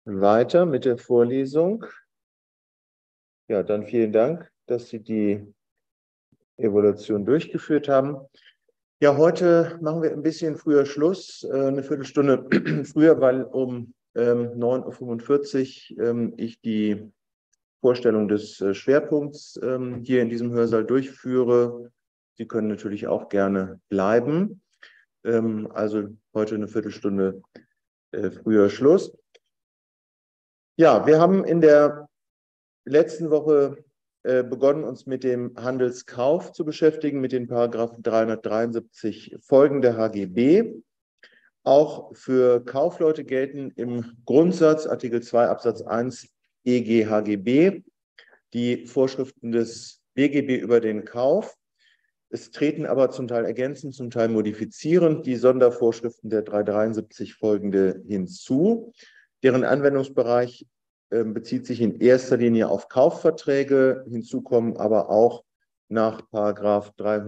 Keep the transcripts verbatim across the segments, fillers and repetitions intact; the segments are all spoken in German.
Weiter mit der Vorlesung. Ja, dann vielen Dank, dass Sie die Evaluation durchgeführt haben. Ja, heute machen wir ein bisschen früher Schluss, eine Viertelstunde früher, weil um ähm, neun Uhr fünfundvierzig ähm, ich die Vorstellung des äh, Schwerpunkts ähm, hier in diesem Hörsaal durchführe. Sie können natürlich auch gerne bleiben. Ähm, also heute eine Viertelstunde äh, früher Schluss. Ja, wir haben in der letzten Woche äh, begonnen, uns mit dem Handelskauf zu beschäftigen, mit den Paragraphen dreihundertdreiundsiebzig folgende H G B. Auch für Kaufleute gelten im Grundsatz Artikel zwei Absatz eins E G H G B die Vorschriften des B G B über den Kauf. Es treten aber zum Teil ergänzend, zum Teil modifizierend die Sondervorschriften der dreihundertdreiundsiebzig folgende hinzu. Deren Anwendungsbereich äh, bezieht sich in erster Linie auf Kaufverträge. Hinzu kommen aber auch nach Paragraph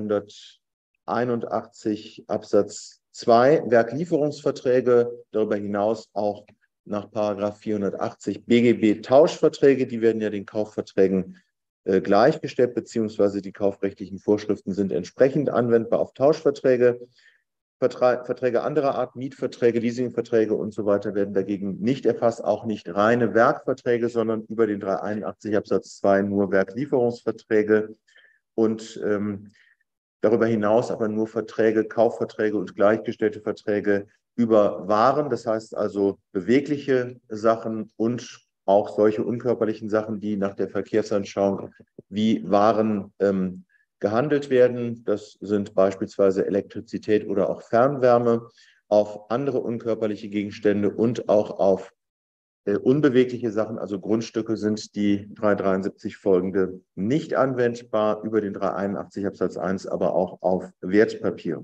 dreihunderteinundachtzig Absatz zwei Werklieferungsverträge, darüber hinaus auch nach Paragraph vierhundertachtzig B G B Tauschverträge, die werden ja den Kaufverträgen äh, gleichgestellt, beziehungsweise die kaufrechtlichen Vorschriften sind entsprechend anwendbar auf Tauschverträge. Vertra Verträge anderer Art, Mietverträge, Leasingverträge und so weiter werden dagegen nicht erfasst, auch nicht reine Werkverträge, sondern über den dreihunderteinundachtzig Absatz zwei nur Werklieferungsverträge und ähm, darüber hinaus aber nur Verträge, Kaufverträge und gleichgestellte Verträge über Waren, das heißt also bewegliche Sachen und auch solche unkörperlichen Sachen, die nach der Verkehrsanschauung wie Waren ähm, gehandelt werden. Das sind beispielsweise Elektrizität oder auch Fernwärme, auf andere unkörperliche Gegenstände und auch auf äh, unbewegliche Sachen, also Grundstücke, sind die dreihundertdreiundsiebzig folgende nicht anwendbar, über den dreihunderteinundachtzig Absatz eins aber auch auf Wertpapiere.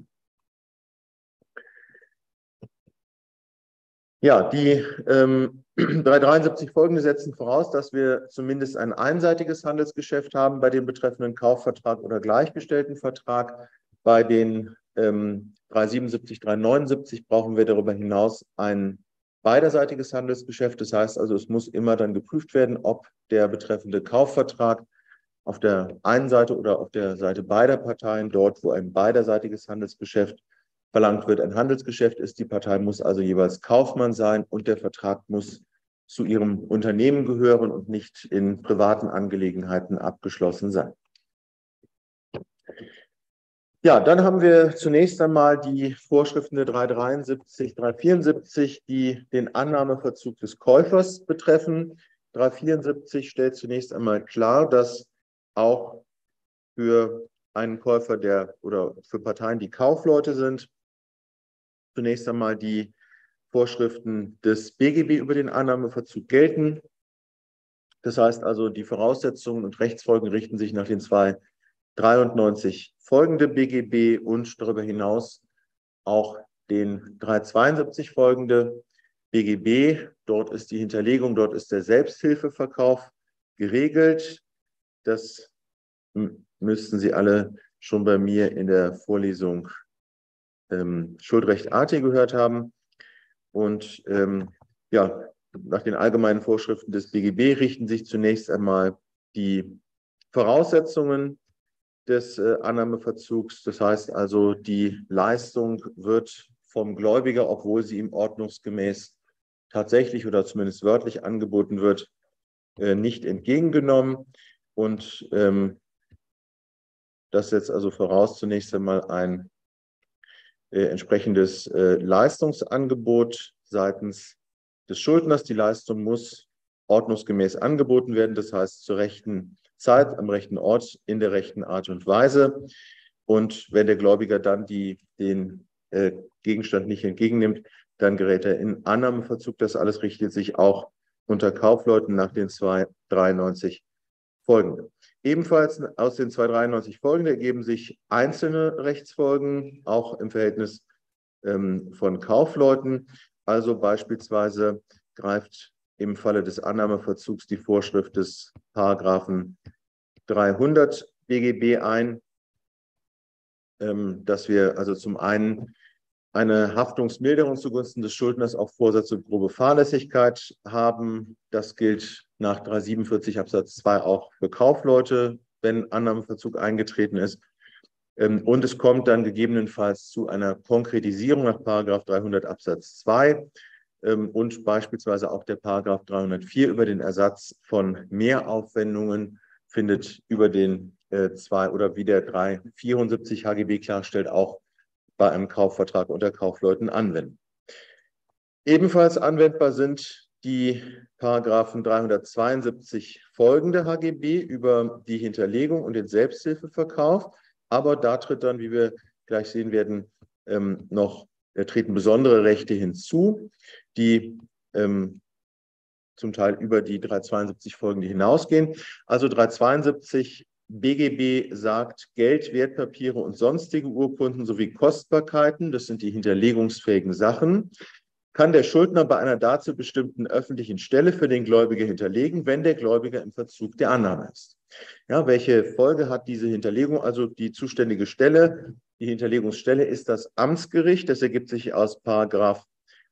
Ja, die ähm, dreihundertdreiundsiebzig folgende setzen voraus, dass wir zumindest ein einseitiges Handelsgeschäft haben bei dem betreffenden Kaufvertrag oder gleichgestellten Vertrag. Bei den ähm, dreihundertsiebenundsiebzig, dreihundertneunundsiebzig brauchen wir darüber hinaus ein beiderseitiges Handelsgeschäft. Das heißt also, es muss immer dann geprüft werden, ob der betreffende Kaufvertrag auf der einen Seite oder auf der Seite beider Parteien, dort, wo ein beiderseitiges Handelsgeschäft verlangt wird, ein Handelsgeschäft ist. Die Partei muss also jeweils Kaufmann sein und der Vertrag muss zu ihrem Unternehmen gehören und nicht in privaten Angelegenheiten abgeschlossen sein. Ja, dann haben wir zunächst einmal die Vorschriften der dreihundertdreiundsiebzig, dreihundertvierundsiebzig, die den Annahmeverzug des Käufers betreffen. dreihundertvierundsiebzig stellt zunächst einmal klar, dass auch für einen Käufer der oder für Parteien, die Kaufleute sind, zunächst einmal die Vorschriften des B G B über den Annahmeverzug gelten. Das heißt also, die Voraussetzungen und Rechtsfolgen richten sich nach den zwei dreiundneunzig folgende B G B und darüber hinaus auch den dreihundertzweiundsiebzig folgende B G B. Dort ist die Hinterlegung, dort ist der Selbsthilfeverkauf geregelt. Das müssten Sie alle schon bei mir in der Vorlesung ähm, Schuldrecht A T gehört haben. Und ähm, ja, nach den allgemeinen Vorschriften des B G B richten sich zunächst einmal die Voraussetzungen des äh, Annahmeverzugs. Das heißt also, die Leistung wird vom Gläubiger, obwohl sie ihm ordnungsgemäß tatsächlich oder zumindest wörtlich angeboten wird, äh, nicht entgegengenommen. Und ähm, das setzt also voraus zunächst einmal ein äh, entsprechendes äh, Leistungsangebot seitens des Schuldners. Die Leistung muss ordnungsgemäß angeboten werden, das heißt zur rechten Zeit, am rechten Ort, in der rechten Art und Weise. Und wenn der Gläubiger dann die, den äh, Gegenstand nicht entgegennimmt, dann gerät er in Annahmeverzug. Das alles richtet sich auch unter Kaufleuten nach den zwei dreiundneunzig folgende. Ebenfalls aus den zwei dreiundneunzig folgende ergeben sich einzelne Rechtsfolgen, auch im Verhältnis ähm, von Kaufleuten. Also beispielsweise greift im Falle des Annahmeverzugs die Vorschrift des Paragraphen dreihundert B G B ein, ähm, dass wir also zum einen eine Haftungsmilderung zugunsten des Schuldners auf Vorsatz und grobe Fahrlässigkeit haben. Das gilt nach dreihundertsiebenundvierzig Absatz zwei auch für Kaufleute, wenn Annahmeverzug eingetreten ist. Und es kommt dann gegebenenfalls zu einer Konkretisierung nach Paragraph dreihundert Absatz zwei und beispielsweise auch der Paragraph dreihundertvier über den Ersatz von Mehraufwendungen findet über den äh, zwei oder wie der dreihundertvierundsiebzig H G B klarstellt, auch bei einem Kaufvertrag unter Kaufleuten anwenden. Ebenfalls anwendbar sind die Paragraphen dreihundertzweiundsiebzig folgende H G B über die Hinterlegung und den Selbsthilfeverkauf. Aber da tritt dann, wie wir gleich sehen werden, ähm, noch äh, treten besondere Rechte hinzu, die ähm, zum Teil über die dreihundertzweiundsiebzig folgende hinausgehen. Also dreihundertzweiundsiebzig B G B sagt, Geld, Wertpapiere und sonstige Urkunden sowie Kostbarkeiten, das sind die hinterlegungsfähigen Sachen, kann der Schuldner bei einer dazu bestimmten öffentlichen Stelle für den Gläubiger hinterlegen, wenn der Gläubiger im Verzug der Annahme ist. Ja, welche Folge hat diese Hinterlegung? Also die zuständige Stelle, die Hinterlegungsstelle ist das Amtsgericht. Das ergibt sich aus Paragraph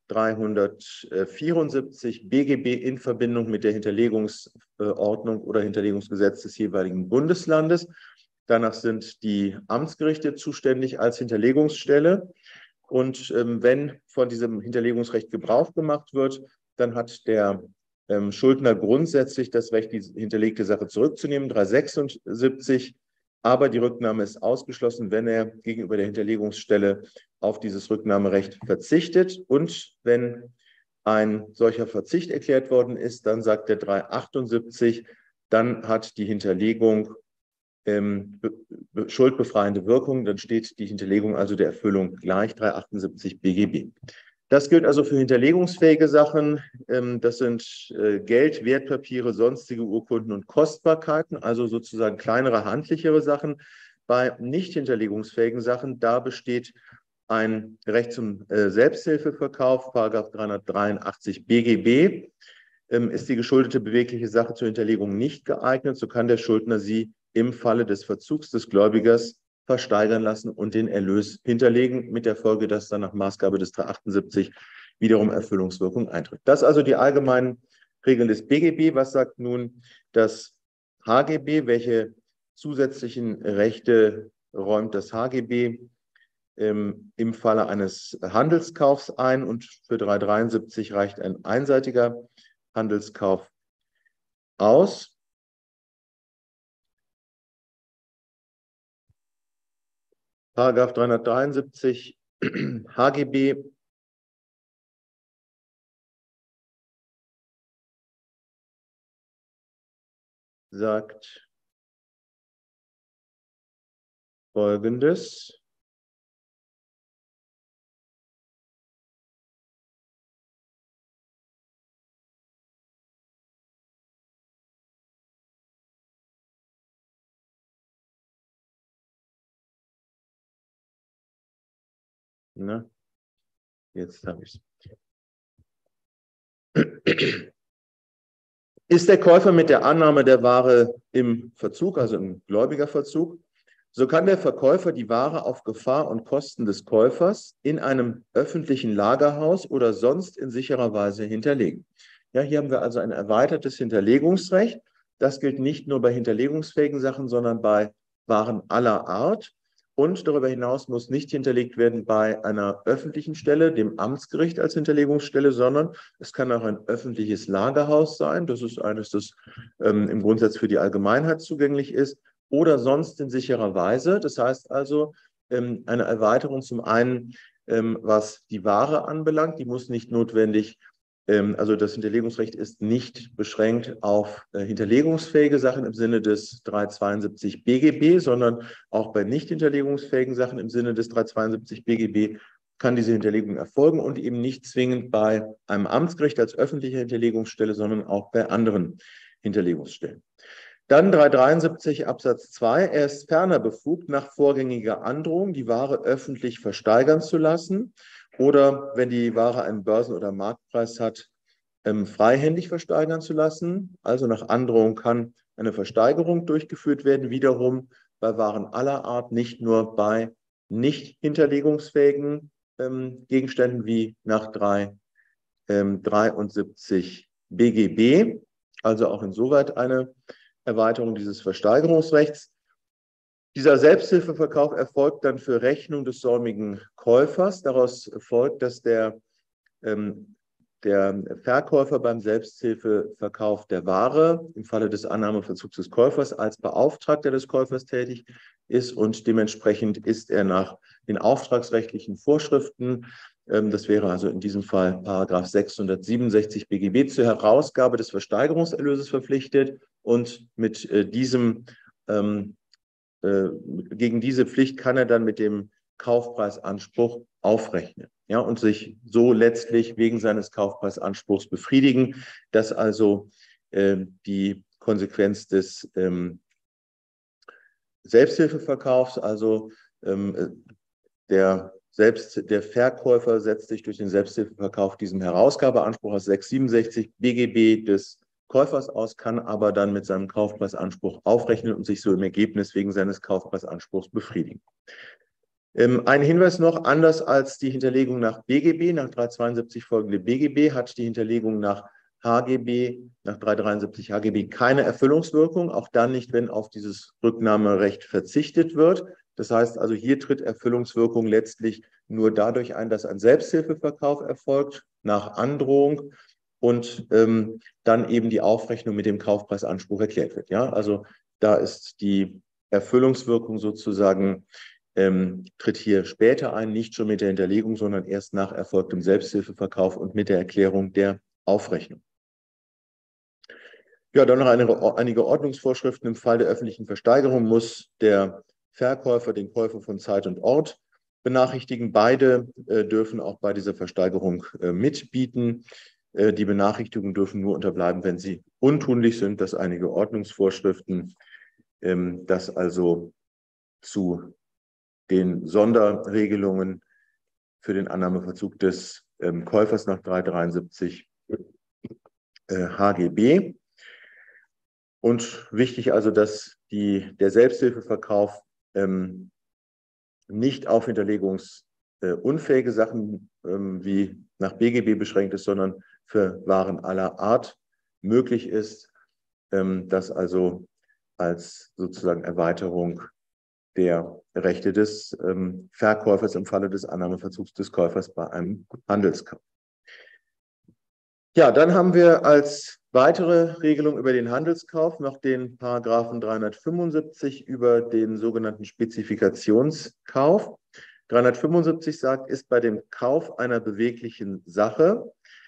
dreihundertvierundsiebzig B G B in Verbindung mit der Hinterlegungsordnung oder Hinterlegungsgesetz des jeweiligen Bundeslandes. Danach sind die Amtsgerichte zuständig als Hinterlegungsstelle. Und ähm, wenn von diesem Hinterlegungsrecht Gebrauch gemacht wird, dann hat der ähm, Schuldner grundsätzlich das Recht, die hinterlegte Sache zurückzunehmen, dreihundertsechsundsiebzig. Aber die Rücknahme ist ausgeschlossen, wenn er gegenüber der Hinterlegungsstelle auf dieses Rücknahmerecht verzichtet. Und wenn ein solcher Verzicht erklärt worden ist, dann sagt der dreihundertachtundsiebzig, dann hat die Hinterlegung ähm, schuldbefreiende Wirkung, dann steht die Hinterlegung also der Erfüllung gleich, dreihundertachtundsiebzig B G B. Das gilt also für hinterlegungsfähige Sachen. Ähm, das sind äh, Geld, Wertpapiere, sonstige Urkunden und Kostbarkeiten, also sozusagen kleinere, handlichere Sachen. Bei nicht hinterlegungsfähigen Sachen, da besteht ein Recht zum äh, Selbsthilfeverkauf, Paragraph dreihundertdreiundachtzig B G B. Ähm, ist die geschuldete bewegliche Sache zur Hinterlegung nicht geeignet, so kann der Schuldner sie im Falle des Verzugs des Gläubigers versteigern lassen und den Erlös hinterlegen, mit der Folge, dass dann nach Maßgabe des dreihundertachtundsiebzig wiederum Erfüllungswirkung eintritt. Das also die allgemeinen Regeln des B G B. Was sagt nun das H G B? Welche zusätzlichen Rechte räumt das H G B ähm, im Falle eines Handelskaufs ein? Und für dreihundertdreiundsiebzig reicht ein einseitiger Handelskauf aus. Paragraph dreihundertdreiundsiebzig H G B sagt Folgendes. Na, jetzt habe ich es. Ist der Käufer mit der Annahme der Ware im Verzug, also im Gläubigerverzug, so kann der Verkäufer die Ware auf Gefahr und Kosten des Käufers in einem öffentlichen Lagerhaus oder sonst in sicherer Weise hinterlegen. Ja, hier haben wir also ein erweitertes Hinterlegungsrecht. Das gilt nicht nur bei hinterlegungsfähigen Sachen, sondern bei Waren aller Art. Und darüber hinaus muss nicht hinterlegt werden bei einer öffentlichen Stelle, dem Amtsgericht als Hinterlegungsstelle, sondern es kann auch ein öffentliches Lagerhaus sein. Das ist eines, das ähm, im Grundsatz für die Allgemeinheit zugänglich ist. Oder sonst in sicherer Weise. Das heißt also, ähm, eine Erweiterung zum einen, ähm, was die Ware anbelangt, die muss nicht notwendig, ähm, also das Hinterlegungsrecht ist nicht beschränkt auf äh, hinterlegungsfähige Sachen im Sinne des dreihundertzweiundsiebzig B G B, sondern auch bei nicht hinterlegungsfähigen Sachen im Sinne des dreihundertzweiundsiebzig B G B kann diese Hinterlegung erfolgen und eben nicht zwingend bei einem Amtsgericht als öffentliche Hinterlegungsstelle, sondern auch bei anderen Hinterlegungsstellen. Dann dreihundertdreiundsiebzig Absatz zwei. Er ist ferner befugt, nach vorgängiger Androhung die Ware öffentlich versteigern zu lassen oder, wenn die Ware einen Börsen- oder Marktpreis hat, ähm, freihändig versteigern zu lassen. Also nach Androhung kann eine Versteigerung durchgeführt werden, wiederum bei Waren aller Art, nicht nur bei nicht hinterlegungsfähigen ähm, Gegenständen wie nach drei dreiundsiebzig B G B, also auch insoweit eine Erweiterung dieses Versteigerungsrechts. Dieser Selbsthilfeverkauf erfolgt dann für Rechnung des säumigen Käufers. Daraus folgt, dass der, ähm, der Verkäufer beim Selbsthilfeverkauf der Ware im Falle des Annahmeverzugs des Käufers als Beauftragter des Käufers tätig ist und dementsprechend ist er nach den auftragsrechtlichen Vorschriften, ähm, das wäre also in diesem Fall Paragraph sechshundertsiebenundsechzig B G B, zur Herausgabe des Versteigerungserlöses verpflichtet und mit äh, diesem ähm, gegen diese Pflicht kann er dann mit dem Kaufpreisanspruch aufrechnen, ja, und sich so letztlich wegen seines Kaufpreisanspruchs befriedigen, dass also äh, die Konsequenz des ähm, Selbsthilfeverkaufs, also ähm, der, Selbst, der Verkäufer setzt sich durch den Selbsthilfeverkauf diesem Herausgabeanspruch aus sechshundertsiebenundsechzig B G B des Käufers aus, kann aber dann mit seinem Kaufpreisanspruch aufrechnen und sich so im Ergebnis wegen seines Kaufpreisanspruchs befriedigen. Ähm, ein Hinweis noch, anders als die Hinterlegung nach B G B, nach dreihundertzweiundsiebzig folgende B G B, hat die Hinterlegung nach H G B, nach dreihundertdreiundsiebzig H G B keine Erfüllungswirkung, auch dann nicht, wenn auf dieses Rücknahmerecht verzichtet wird. Das heißt also, hier tritt Erfüllungswirkung letztlich nur dadurch ein, dass ein Selbsthilfeverkauf erfolgt, nach Androhung, und ähm, dann eben die Aufrechnung mit dem Kaufpreisanspruch erklärt wird. Ja, also da ist die Erfüllungswirkung sozusagen, ähm, tritt hier später ein, nicht schon mit der Hinterlegung, sondern erst nach erfolgtem Selbsthilfeverkauf und mit der Erklärung der Aufrechnung. Ja, dann noch eine, einige Ordnungsvorschriften. Im Fall der öffentlichen Versteigerung muss der Verkäufer den Käufer von Zeit und Ort benachrichtigen. Beide äh, dürfen auch bei dieser Versteigerung äh, mitbieten. Äh, die Benachrichtigungen dürfen nur unterbleiben, wenn sie untunlich sind. Das einige Ordnungsvorschriften, ähm, das also zu den Sonderregelungen für den Annahmeverzug des ähm, Käufers nach dreihundertdreiundsiebzig äh, H G B. Und wichtig also, dass die, der Selbsthilfeverkauf ähm, nicht auf hinterlegungsunfähige Sachen ähm, wie nach B G B beschränkt ist, sondern für Waren aller Art möglich ist, ähm, das also als sozusagen Erweiterung der Rechte des ähm, Verkäufers im Falle des Annahmeverzugs des Käufers bei einem Handelskauf. Ja, dann haben wir als weitere Regelung über den Handelskauf noch den Paragraphen dreihundertfünfundsiebzig über den sogenannten Spezifikationskauf. dreihundertfünfundsiebzig sagt, ist bei dem Kauf einer beweglichen Sache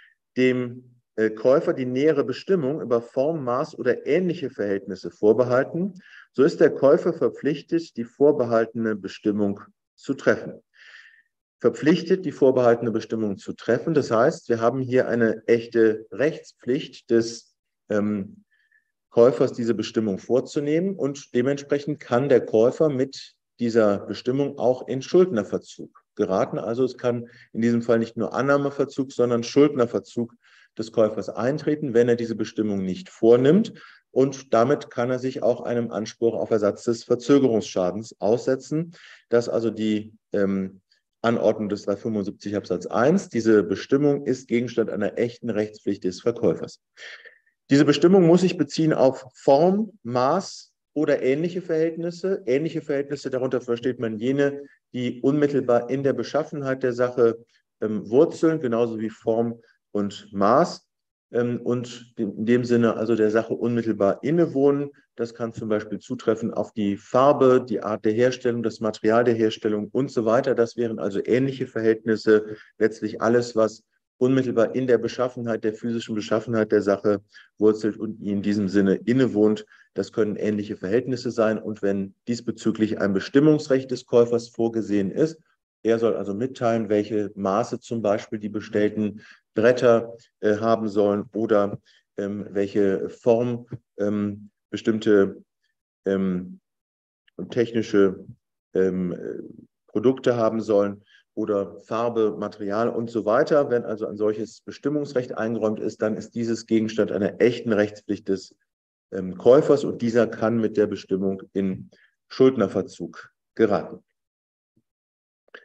dem äh, Käufer die nähere Bestimmung über Form, Maß oder ähnliche Verhältnisse vorbehalten, so ist der Käufer verpflichtet, die vorbehaltene Bestimmung zu treffen. Verpflichtet, die vorbehaltene Bestimmung zu treffen. Das heißt, wir haben hier eine echte Rechtspflicht des ähm, Käufers, diese Bestimmung vorzunehmen, und dementsprechend kann der Käufer mit dieser Bestimmung auch in Schuldnerverzug geraten. Also es kann in diesem Fall nicht nur Annahmeverzug, sondern Schuldnerverzug des Käufers eintreten, wenn er diese Bestimmung nicht vornimmt. Und damit kann er sich auch einem Anspruch auf Ersatz des Verzögerungsschadens aussetzen, dass also die ähm, Anordnung des dreihundertfünfundsiebzig Absatz eins, diese Bestimmung ist Gegenstand einer echten Rechtspflicht des Verkäufers. Diese Bestimmung muss sich beziehen auf Form, Maß oder ähnliche Verhältnisse. Ähnliche Verhältnisse, darunter versteht man jene, die unmittelbar in der Beschaffenheit der Sache ähm, wurzeln, genauso wie Form und Maß. Ähm, und in dem Sinne also der Sache unmittelbar innewohnen. Das kann zum Beispiel zutreffen auf die Farbe, die Art der Herstellung, das Material der Herstellung und so weiter. Das wären also ähnliche Verhältnisse, letztlich alles, was unmittelbar in der Beschaffenheit, der physischen Beschaffenheit der Sache wurzelt und in diesem Sinne innewohnt. Das können ähnliche Verhältnisse sein. Und wenn diesbezüglich ein Bestimmungsrecht des Käufers vorgesehen ist, er soll also mitteilen, welche Maße zum Beispiel die bestellten Bretter äh, haben sollen oder ähm, welche Form ähm, bestimmte ähm, technische ähm, Produkte haben sollen oder Farbe, Material und so weiter. Wenn also ein solches Bestimmungsrecht eingeräumt ist, dann ist dieses Gegenstand einer echten Rechtspflicht des ähm, Käufers und dieser kann mit der Bestimmung in Schuldnerverzug geraten.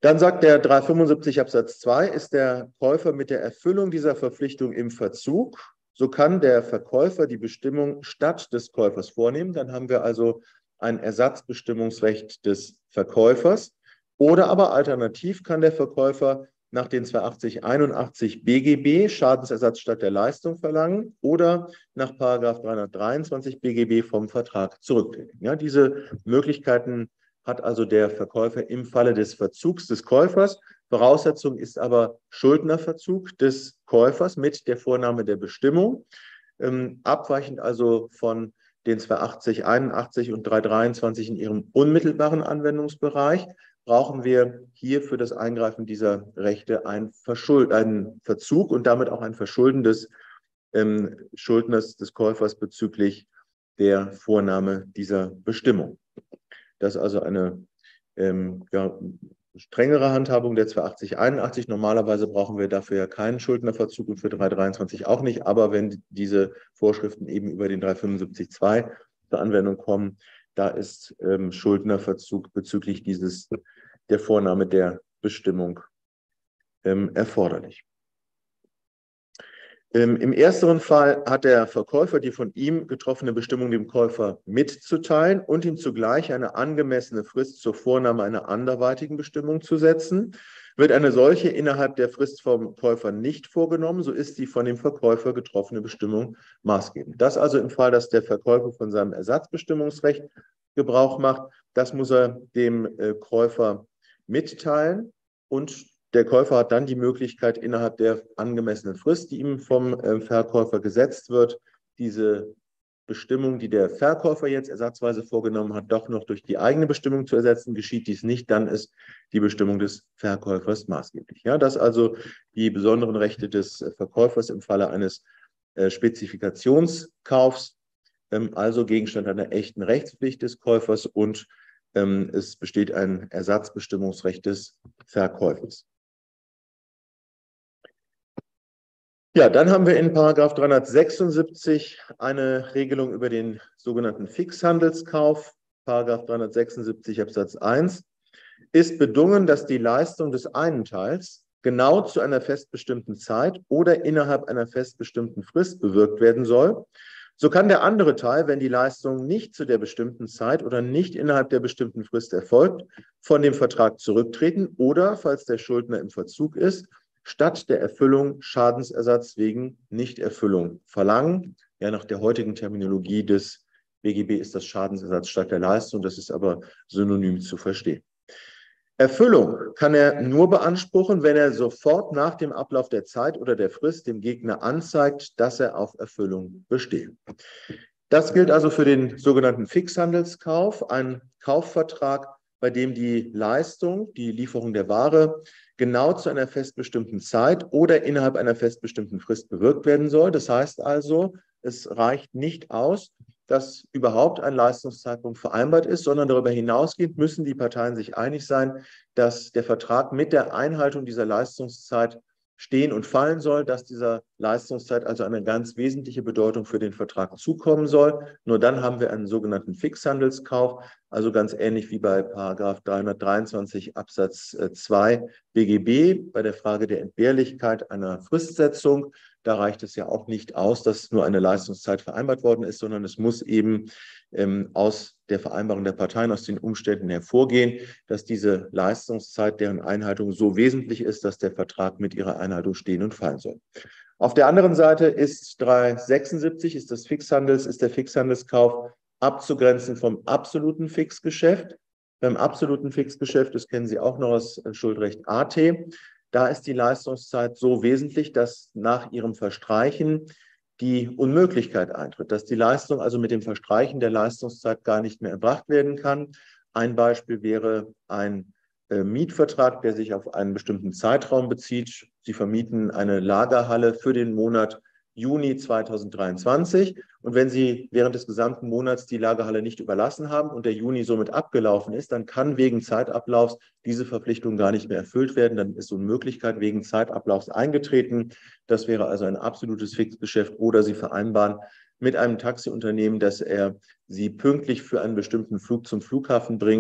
Dann sagt der dreihundertfünfundsiebzig Absatz zwei, ist der Käufer mit der Erfüllung dieser Verpflichtung im Verzug, so kann der Verkäufer die Bestimmung statt des Käufers vornehmen. Dann haben wir also ein Ersatzbestimmungsrecht des Verkäufers. Oder aber alternativ kann der Verkäufer nach den zweihundertachtzig einundachtzig B G B Schadensersatz statt der Leistung verlangen oder nach Paragraph dreihundertdreiundzwanzig B G B vom Vertrag zurücktreten. Ja, diese Möglichkeiten hat also der Verkäufer im Falle des Verzugs des Käufers. Voraussetzung ist aber Schuldnerverzug des Käufers mit der Vornahme der Bestimmung, ähm, abweichend also von den zweihundertachtzig einundachtzig und dreihundertdreiundzwanzig in ihrem unmittelbaren Anwendungsbereich, brauchen wir hier für das Eingreifen dieser Rechte einen, Verschuld einen Verzug und damit auch ein Verschulden des ähm, Schuldners, des Käufers bezüglich der Vornahme dieser Bestimmung. Das ist also eine ähm, ja, strengere Handhabung der zweihundertachtzig einundachtzig. Normalerweise brauchen wir dafür ja keinen Schuldnerverzug und für dreihundertdreiundzwanzig auch nicht. Aber wenn diese Vorschriften eben über den dreihundertfünfundsiebzig Absatz zwei zur Anwendung kommen, da ist ähm, Schuldnerverzug bezüglich dieses, der Vornahme der Bestimmung ähm, erforderlich. Ähm, Im ersteren Fall hat der Verkäufer die von ihm getroffene Bestimmung dem Käufer mitzuteilen und ihm zugleich eine angemessene Frist zur Vornahme einer anderweitigen Bestimmung zu setzen. Wird eine solche innerhalb der Frist vom Käufer nicht vorgenommen, so ist die von dem Verkäufer getroffene Bestimmung maßgebend. Das also im Fall, dass der Verkäufer von seinem Ersatzbestimmungsrecht Gebrauch macht, das muss er dem äh, Käufer mitteilen und der Käufer hat dann die Möglichkeit, innerhalb der angemessenen Frist, die ihm vom äh, Verkäufer gesetzt wird, diese Bestimmung, die der Verkäufer jetzt ersatzweise vorgenommen hat, doch noch durch die eigene Bestimmung zu ersetzen. Geschieht dies nicht, dann ist die Bestimmung des Verkäufers maßgeblich. Ja, das also die besonderen Rechte des Verkäufers im Falle eines äh, Spezifikationskaufs, ähm, also Gegenstand einer echten Rechtspflicht des Käufers und ähm, es besteht ein Ersatzbestimmungsrecht des Verkäufers. Ja, dann haben wir in Paragraph dreihundertsechsundsiebzig eine Regelung über den sogenannten Fixhandelskauf. Paragraph dreihundertsechsundsiebzig Absatz eins ist bedungen, dass die Leistung des einen Teils genau zu einer festbestimmten Zeit oder innerhalb einer festbestimmten Frist bewirkt werden soll. So kann der andere Teil, wenn die Leistung nicht zu der bestimmten Zeit oder nicht innerhalb der bestimmten Frist erfolgt, von dem Vertrag zurücktreten oder, falls der Schuldner im Verzug ist, statt der Erfüllung Schadensersatz wegen Nichterfüllung verlangen. Ja, nach der heutigen Terminologie des B G B ist das Schadensersatz statt der Leistung, das ist aber synonym zu verstehen. Erfüllung kann er nur beanspruchen, wenn er sofort nach dem Ablauf der Zeit oder der Frist dem Gegner anzeigt, dass er auf Erfüllung besteht. Das gilt also für den sogenannten Fixhandelskauf, ein Kaufvertrag, bei dem die Leistung, die Lieferung der Ware, genau zu einer festbestimmten Zeit oder innerhalb einer festbestimmten Frist bewirkt werden soll. Das heißt also, es reicht nicht aus, dass überhaupt ein Leistungszeitpunkt vereinbart ist, sondern darüber hinausgehend müssen die Parteien sich einig sein, dass der Vertrag mit der Einhaltung dieser Leistungszeit stehen und fallen soll, dass dieser Leistungszeit also eine ganz wesentliche Bedeutung für den Vertrag zukommen soll. Nur dann haben wir einen sogenannten Fixhandelskauf, also ganz ähnlich wie bei Paragraph dreihundertdreiundzwanzig Absatz zwei B G B bei der Frage der Entbehrlichkeit einer Fristsetzung. Da reicht es ja auch nicht aus, dass nur eine Leistungszeit vereinbart worden ist, sondern es muss eben ähm, aus der Vereinbarung der Parteien, aus den Umständen hervorgehen, dass diese Leistungszeit, deren Einhaltung so wesentlich ist, dass der Vertrag mit ihrer Einhaltung stehen und fallen soll. Auf der anderen Seite ist dreihundertsechsundsiebzig, ist das Fixhandels, ist der Fixhandelskauf abzugrenzen vom absoluten Fixgeschäft. Beim absoluten Fixgeschäft, das kennen Sie auch noch aus Schuldrecht A T, da ist die Leistungszeit so wesentlich, dass nach ihrem Verstreichen die Unmöglichkeit eintritt, dass die Leistung also mit dem Verstreichen der Leistungszeit gar nicht mehr erbracht werden kann. Ein Beispiel wäre ein äh, Mietvertrag, der sich auf einen bestimmten Zeitraum bezieht. Sie vermieten eine Lagerhalle für den Monat Juni zweitausenddreiundzwanzig. Und wenn Sie während des gesamten Monats die Lagerhalle nicht überlassen haben und der Juni somit abgelaufen ist, dann kann wegen Zeitablaufs diese Verpflichtung gar nicht mehr erfüllt werden. Dann ist Unmöglichkeit wegen Zeitablaufs eingetreten. Das wäre also ein absolutes Fixgeschäft. Oder Sie vereinbaren mit einem Taxiunternehmen, dass er Sie pünktlich für einen bestimmten Flug zum Flughafen bringt.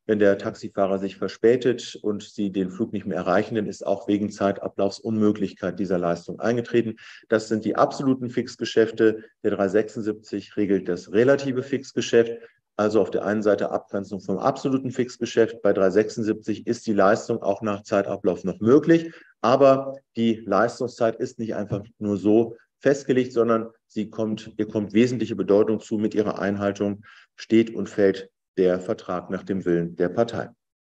Wenn der Taxifahrer sich verspätet und Sie den Flug nicht mehr erreichen, dann ist auch wegen Zeitablaufs Unmöglichkeit dieser Leistung eingetreten. Das sind die absoluten Fixgeschäfte. Der dreihundertsechsundsiebzig regelt das relative Fixgeschäft. Also auf der einen Seite Abgrenzung vom absoluten Fixgeschäft. Bei dreihundertsechsundsiebzig ist die Leistung auch nach Zeitablauf noch möglich. Aber die Leistungszeit ist nicht einfach nur so festgelegt, sondern sie kommt, ihr kommt wesentliche Bedeutung zu. Mit ihrer Einhaltung steht und fällt der Vertrag nach dem Willen der Partei.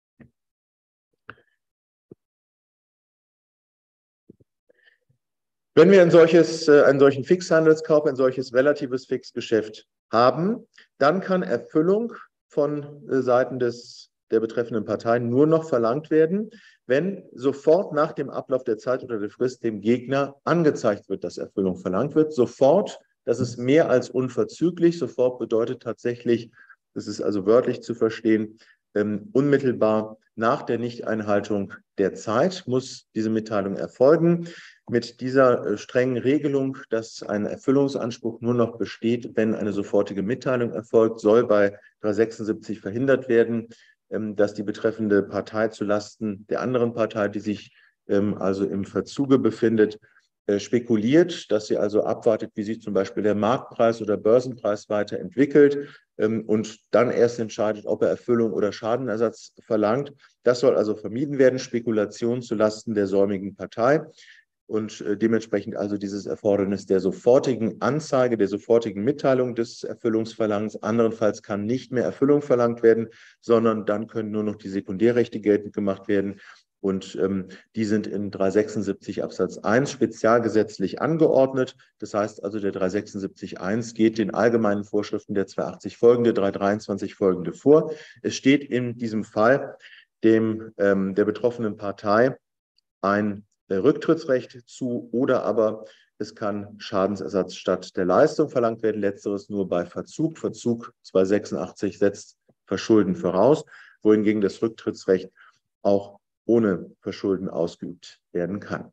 Wenn wir ein solches, einen solchen Fixhandelskauf, ein solches relatives Fixgeschäft haben, dann kann Erfüllung von Seiten des, der betreffenden Partei nur noch verlangt werden, wenn sofort nach dem Ablauf der Zeit oder der Frist dem Gegner angezeigt wird, dass Erfüllung verlangt wird. Sofort, das ist mehr als unverzüglich. Sofort bedeutet tatsächlich, das ist also wörtlich zu verstehen, ähm, unmittelbar nach der Nichteinhaltung der Zeit muss diese Mitteilung erfolgen. Mit dieser äh, strengen Regelung, dass ein Erfüllungsanspruch nur noch besteht, wenn eine sofortige Mitteilung erfolgt, soll bei dreihundertsechsundsiebzig verhindert werden, ähm, dass die betreffende Partei zulasten der anderen Partei, die sich ähm, also im Verzuge befindet, spekuliert, dass sie also abwartet, wie sich zum Beispiel der Marktpreis oder Börsenpreis weiterentwickelt ähm, und dann erst entscheidet, ob er Erfüllung oder Schadenersatz verlangt. Das soll also vermieden werden, Spekulation zulasten der säumigen Partei und äh, dementsprechend also dieses Erfordernis der sofortigen Anzeige, der sofortigen Mitteilung des Erfüllungsverlangens. Anderenfalls kann nicht mehr Erfüllung verlangt werden, sondern dann können nur noch die Sekundärrechte geltend gemacht werden. Und ähm, die sind in dreihundertsechsundsiebzig Absatz eins spezialgesetzlich angeordnet. Das heißt also, der dreihundertsechsundsiebzig Absatz eins geht den allgemeinen Vorschriften der zweihundertachtzig folgende, dreihundertdreiundzwanzig folgende vor. Es steht in diesem Fall dem, ähm, der betroffenen Partei ein äh, Rücktrittsrecht zu oder aber es kann Schadensersatz statt der Leistung verlangt werden. Letzteres nur bei Verzug. Verzug zweihundertsechsundachtzig setzt Verschulden voraus, wohingegen das Rücktrittsrecht auch ohne Verschulden ausgeübt werden kann.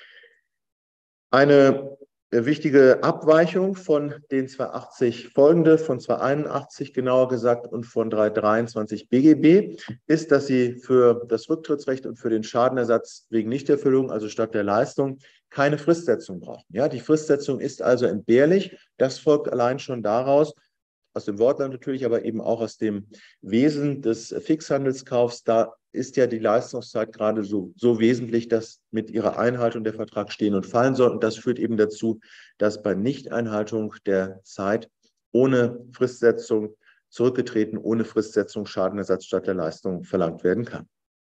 Eine wichtige Abweichung von den zweihundertachtzig folgende, von zweihunderteinundachtzig genauer gesagt und von dreihundertdreiundzwanzig B G B, ist, dass Sie für das Rücktrittsrecht und für den Schadenersatz wegen Nichterfüllung, also statt der Leistung, keine Fristsetzung brauchen. Ja, die Fristsetzung ist also entbehrlich. Das folgt allein schon daraus, aus dem Wortlaut natürlich, aber eben auch aus dem Wesen des Fixhandelskaufs. Da ist ja die Leistungszeit gerade so, so wesentlich, dass mit ihrer Einhaltung der Vertrag stehen und fallen soll. Und das führt eben dazu, dass bei Nichteinhaltung der Zeit ohne Fristsetzung zurückgetreten, ohne Fristsetzung Schadenersatz statt der Leistung verlangt werden kann.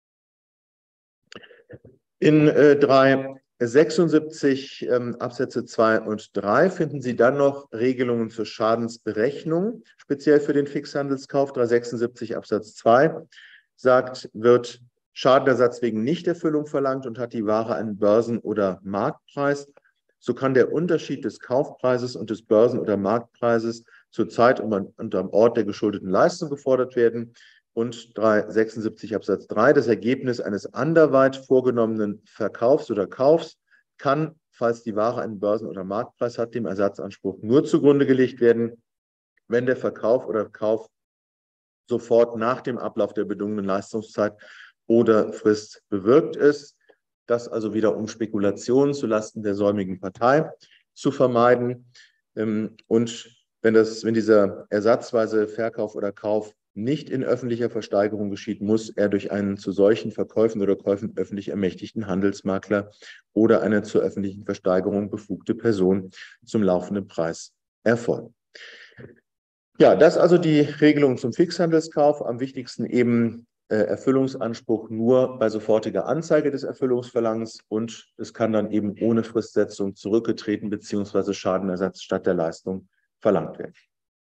In äh, dreihundertsechsundsiebzig ähm, Absätze zwei und drei finden Sie dann noch Regelungen zur Schadensberechnung, speziell für den Fixhandelskauf. dreihundertsechsundsiebzig Absatz zwei sagt, wird Schadenersatz wegen Nichterfüllung verlangt und hat die Ware einen Börsen- oder Marktpreis, so kann der Unterschied des Kaufpreises und des Börsen- oder Marktpreises zur Zeit und am Ort der geschuldeten Leistung gefordert werden. Und dreihundertsechsundsiebzig Absatz drei, das Ergebnis eines anderweit vorgenommenen Verkaufs oder Kaufs kann, falls die Ware einen Börsen- oder Marktpreis hat, dem Ersatzanspruch nur zugrunde gelegt werden, wenn der Verkauf oder Kauf sofort nach dem Ablauf der bedungenen Leistungszeit oder Frist bewirkt ist. Das also wieder um Spekulationen zulasten der säumigen Partei zu vermeiden. Und wenn, das, wenn dieser ersatzweise Verkauf oder Kauf nicht in öffentlicher Versteigerung geschieht, muss er durch einen zu solchen Verkäufen oder Käufen öffentlich ermächtigten Handelsmakler oder eine zur öffentlichen Versteigerung befugte Person zum laufenden Preis erfolgen. Ja, das also die Regelung zum Fixhandelskauf. Am wichtigsten eben äh, Erfüllungsanspruch nur bei sofortiger Anzeige des Erfüllungsverlangens und es kann dann eben ohne Fristsetzung zurückgetreten bzw. Schadenersatz statt der Leistung verlangt werden.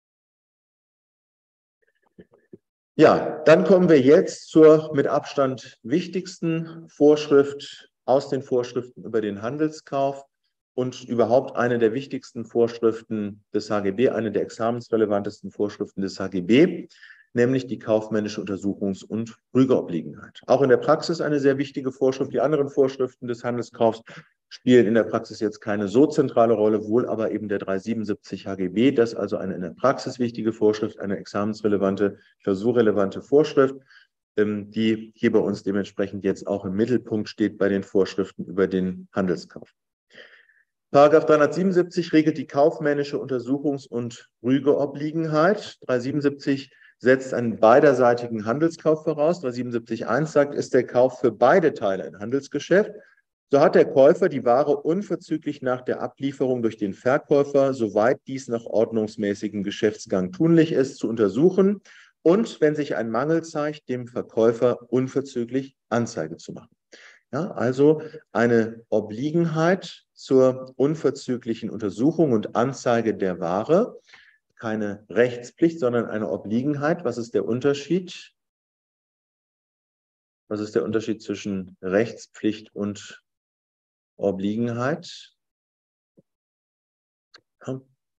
Ja, dann kommen wir jetzt zur mit Abstand wichtigsten Vorschrift aus den Vorschriften über den Handelskauf und überhaupt eine der wichtigsten Vorschriften des H G B, eine der examensrelevantesten Vorschriften des H G B, nämlich die kaufmännische Untersuchungs- und Rügeobliegenheit. Auch in der Praxis eine sehr wichtige Vorschrift. Die anderen Vorschriften des Handelskaufs spielen in der Praxis jetzt keine so zentrale Rolle, wohl aber eben der dreihundertsiebenundsiebzig H G B, das ist also eine in der Praxis wichtige Vorschrift, eine examensrelevante, klausurrelevante Vorschrift. die hier bei uns dementsprechend jetzt auch im Mittelpunkt steht bei den Vorschriften über den Handelskauf. Paragraph dreihundertsiebenundsiebzig regelt die kaufmännische Untersuchungs- und Rügeobliegenheit. dreihundertsiebenundsiebzig setzt einen beiderseitigen Handelskauf voraus. dreihundertsiebenundsiebzig Punkt eins sagt, ist der Kauf für beide Teile ein Handelsgeschäft, so hat der Käufer die Ware unverzüglich nach der Ablieferung durch den Verkäufer, soweit dies nach ordnungsmäßigem Geschäftsgang tunlich ist, zu untersuchen und, wenn sich ein Mangel zeigt, dem Verkäufer unverzüglich Anzeige zu machen. Ja, also eine Obliegenheit zur unverzüglichen Untersuchung und Anzeige der Ware. Keine Rechtspflicht, sondern eine Obliegenheit. Was ist der Unterschied? Was ist der Unterschied zwischen Rechtspflicht und Obliegenheit? Ja.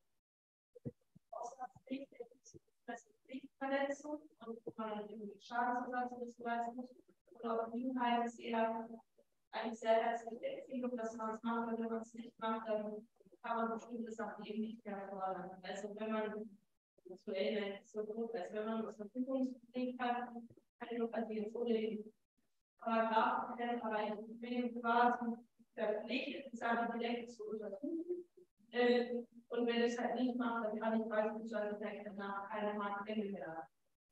Verletzung und man irgendwie Schadensersatz leisten muss. Und Obliegenheit ist eher eigentlich sehr herzliche Empfehlung, dass man es macht, wenn man es nicht macht, dann kann man bestimmte Sachen eben nicht mehr fordern. Also wenn man aktuell so grob, als wenn man das Verfügungspflicht hat, kann ich also jetzt ohne den Paragraphen kennen, aber ich bin quasi verpflichtet, die Sache direkt zu untersuchen. Und wenn ich es halt nicht mache, dann kann ich beispielsweise danach keine Marktmenge mehr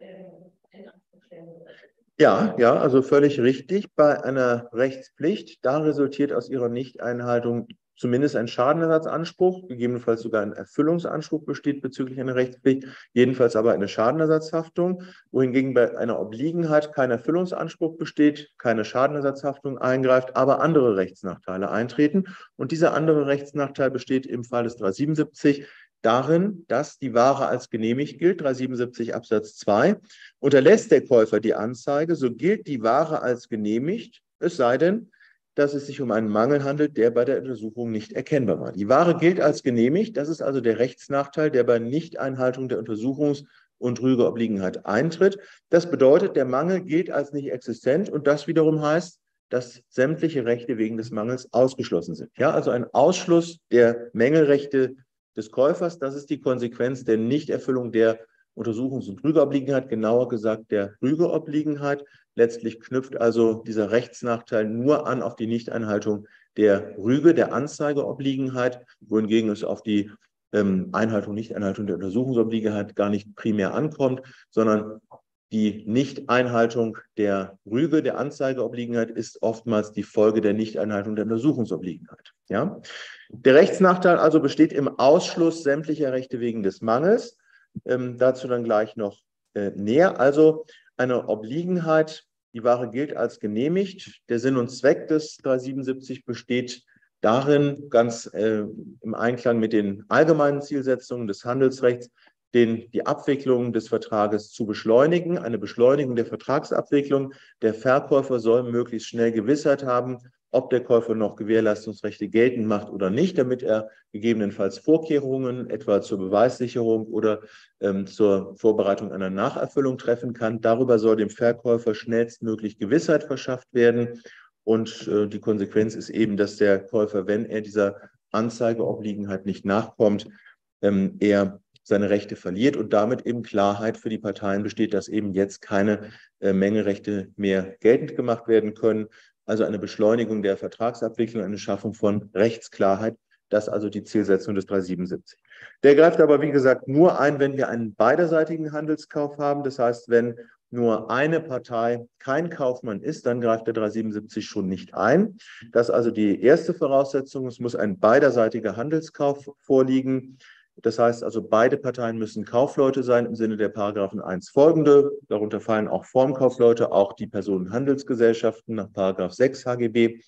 in Anspruch stellen. Ja, ja, also völlig richtig. Bei einer Rechtspflicht, da resultiert aus ihrer Nichteinhaltung zumindest ein Schadenersatzanspruch, gegebenenfalls sogar ein Erfüllungsanspruch besteht bezüglich einer Rechtspflicht, jedenfalls aber eine Schadenersatzhaftung, wohingegen bei einer Obliegenheit kein Erfüllungsanspruch besteht, keine Schadenersatzhaftung eingreift, aber andere Rechtsnachteile eintreten. Und dieser andere Rechtsnachteil besteht im Fall des dreihundertsiebenundsiebzig darin, dass die Ware als genehmigt gilt, dreihundertsiebenundsiebzig Absatz zwei. Unterlässt der Käufer die Anzeige, so gilt die Ware als genehmigt, es sei denn, dass es sich um einen Mangel handelt, der bei der Untersuchung nicht erkennbar war. Die Ware gilt als genehmigt, das ist also der Rechtsnachteil, der bei Nichteinhaltung der Untersuchungs- und Rügeobliegenheit eintritt. Das bedeutet, der Mangel gilt als nicht existent und das wiederum heißt, dass sämtliche Rechte wegen des Mangels ausgeschlossen sind. Ja, also ein Ausschluss der Mängelrechte des Käufers, das ist die Konsequenz der Nichterfüllung der Untersuchungs- und Rügeobliegenheit, genauer gesagt der Rügeobliegenheit. Letztlich knüpft also dieser Rechtsnachteil nur an auf die Nichteinhaltung der Rüge, der Anzeigeobliegenheit, wohingegen es auf die ähm, Einhaltung, Nichteinhaltung der Untersuchungsobliegenheit gar nicht primär ankommt, sondern die Nichteinhaltung der Rüge, der Anzeigeobliegenheit, ist oftmals die Folge der Nichteinhaltung der Untersuchungsobliegenheit. Ja? Der Rechtsnachteil also besteht im Ausschluss sämtlicher Rechte wegen des Mangels. Ähm, dazu dann gleich noch äh, näher. Also eine Obliegenheit, die Ware gilt als genehmigt. Der Sinn und Zweck des dreihundertsiebenundsiebzig besteht darin, ganz äh, im Einklang mit den allgemeinen Zielsetzungen des Handelsrechts, den, die Abwicklung des Vertrages zu beschleunigen, eine Beschleunigung der Vertragsabwicklung. Der Verkäufer soll möglichst schnell Gewissheit haben, ob der Käufer noch Gewährleistungsrechte geltend macht oder nicht, damit er gegebenenfalls Vorkehrungen, etwa zur Beweissicherung oder ähm, zur Vorbereitung einer Nacherfüllung treffen kann. Darüber soll dem Verkäufer schnellstmöglich Gewissheit verschafft werden. Und äh, die Konsequenz ist eben, dass der Käufer, wenn er dieser Anzeigeobliegenheit nicht nachkommt, ähm, er seine Rechte verliert und damit eben Klarheit für die Parteien besteht, dass eben jetzt keine äh, Mengerechte mehr geltend gemacht werden können. Also eine Beschleunigung der Vertragsabwicklung, eine Schaffung von Rechtsklarheit. Das ist also die Zielsetzung des dreihundertsiebenundsiebzig. Der greift aber, wie gesagt, nur ein, wenn wir einen beiderseitigen Handelskauf haben. Das heißt, wenn nur eine Partei kein Kaufmann ist, dann greift der dreihundertsiebenundsiebzig schon nicht ein. Das ist also die erste Voraussetzung. Es muss ein beiderseitiger Handelskauf vorliegen. Das heißt also, beide Parteien müssen Kaufleute sein im Sinne der Paragraphen eins folgende. Darunter fallen auch Formkaufleute, auch die Personenhandelsgesellschaften nach Paragraph sechs H G B.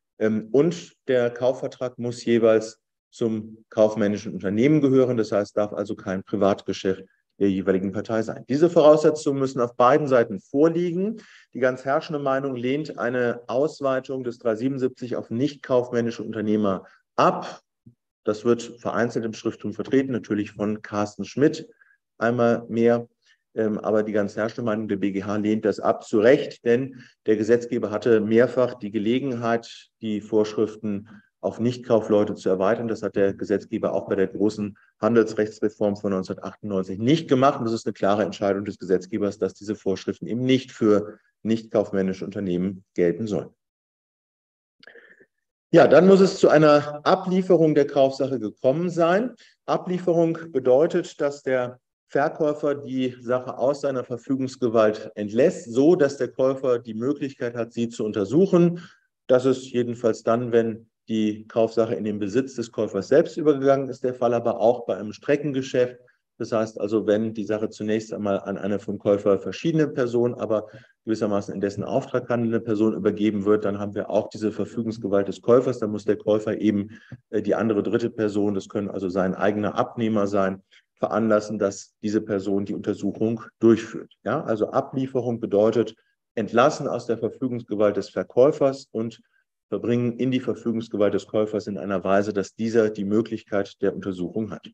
Und der Kaufvertrag muss jeweils zum kaufmännischen Unternehmen gehören. Das heißt, darf also kein Privatgeschäft der jeweiligen Partei sein. Diese Voraussetzungen müssen auf beiden Seiten vorliegen. Die ganz herrschende Meinung lehnt eine Ausweitung des dreihundertsiebenundsiebzig auf nicht kaufmännische Unternehmer ab. Das wird vereinzelt im Schrifttum vertreten, natürlich von Carsten Schmidt einmal mehr. Ähm, aber die ganz herrschende Meinung der B G H lehnt das ab, zu Recht, denn der Gesetzgeber hatte mehrfach die Gelegenheit, die Vorschriften auf Nichtkaufleute zu erweitern. Das hat der Gesetzgeber auch bei der großen Handelsrechtsreform von neunzehnhundertachtundneunzig nicht gemacht. Und das ist eine klare Entscheidung des Gesetzgebers, dass diese Vorschriften eben nicht für nicht kaufmännische Unternehmen gelten sollen. Ja, dann muss es zu einer Ablieferung der Kaufsache gekommen sein. Ablieferung bedeutet, dass der Verkäufer die Sache aus seiner Verfügungsgewalt entlässt, so dass der Käufer die Möglichkeit hat, sie zu untersuchen. Das ist jedenfalls dann, wenn die Kaufsache in den Besitz des Käufers selbst übergegangen ist, der Fall, aber auch bei einem Streckengeschäft. Das heißt also, wenn die Sache zunächst einmal an eine vom Käufer verschiedene Person, aber gewissermaßen in dessen Auftrag handelnde Person übergeben wird, dann haben wir auch diese Verfügungsgewalt des Käufers. Da muss der Käufer eben die andere dritte Person, das können also sein eigener Abnehmer sein, veranlassen, dass diese Person die Untersuchung durchführt. Ja, also Ablieferung bedeutet Entlassen aus der Verfügungsgewalt des Verkäufers und Verbringen in die Verfügungsgewalt des Käufers in einer Weise, dass dieser die Möglichkeit der Untersuchung hat.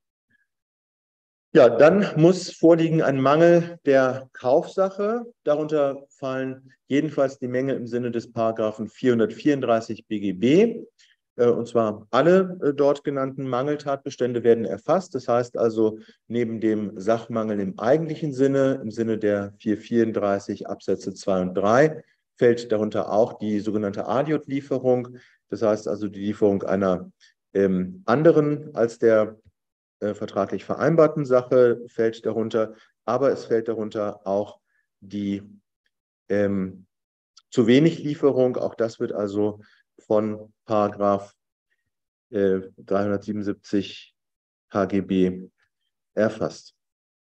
Ja, dann muss vorliegen ein Mangel der Kaufsache. Darunter fallen jedenfalls die Mängel im Sinne des Paragraphen vierhundertvierunddreißig B G B. Und zwar alle dort genannten Mangeltatbestände werden erfasst. Das heißt also, neben dem Sachmangel im eigentlichen Sinne, im Sinne der vierhundertvierunddreißig Absätze zwei und drei, fällt darunter auch die sogenannte Adiot-Lieferung. Das heißt also die Lieferung einer ähm, anderen als der äh, vertraglich vereinbarten Sache fällt darunter. Aber es fällt darunter auch die ähm, zu wenig Lieferung. Auch das wird also von Paragraph äh, dreihundertsiebenundsiebzig H G B erfasst.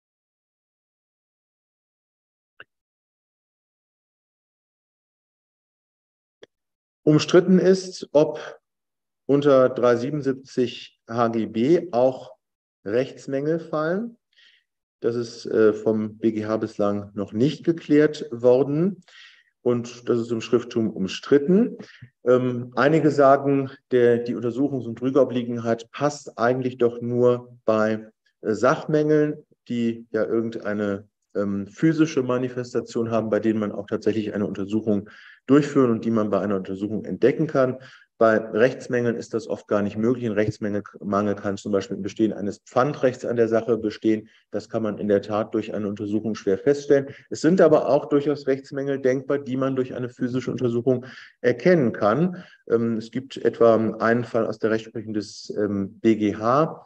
Umstritten ist, ob unter dreihundertsiebenundsiebzig H G B auch Rechtsmängel fallen. Das ist äh, vom B G H bislang noch nicht geklärt worden. Und das ist im Schrifttum umstritten. Ähm, einige sagen, der, die Untersuchungs- und Trügeobliegenheit passt eigentlich doch nur bei äh, Sachmängeln, die ja irgendeine ähm, physische Manifestation haben, bei denen man auch tatsächlich eine Untersuchung durchführen und die man bei einer Untersuchung entdecken kann. Bei Rechtsmängeln ist das oft gar nicht möglich. Ein Rechtsmangel kann zum Beispiel im Bestehen eines Pfandrechts an der Sache bestehen. Das kann man in der Tat durch eine Untersuchung schwer feststellen. Es sind aber auch durchaus Rechtsmängel denkbar, die man durch eine physische Untersuchung erkennen kann. Es gibt etwa einen Fall aus der Rechtsprechung des B G H.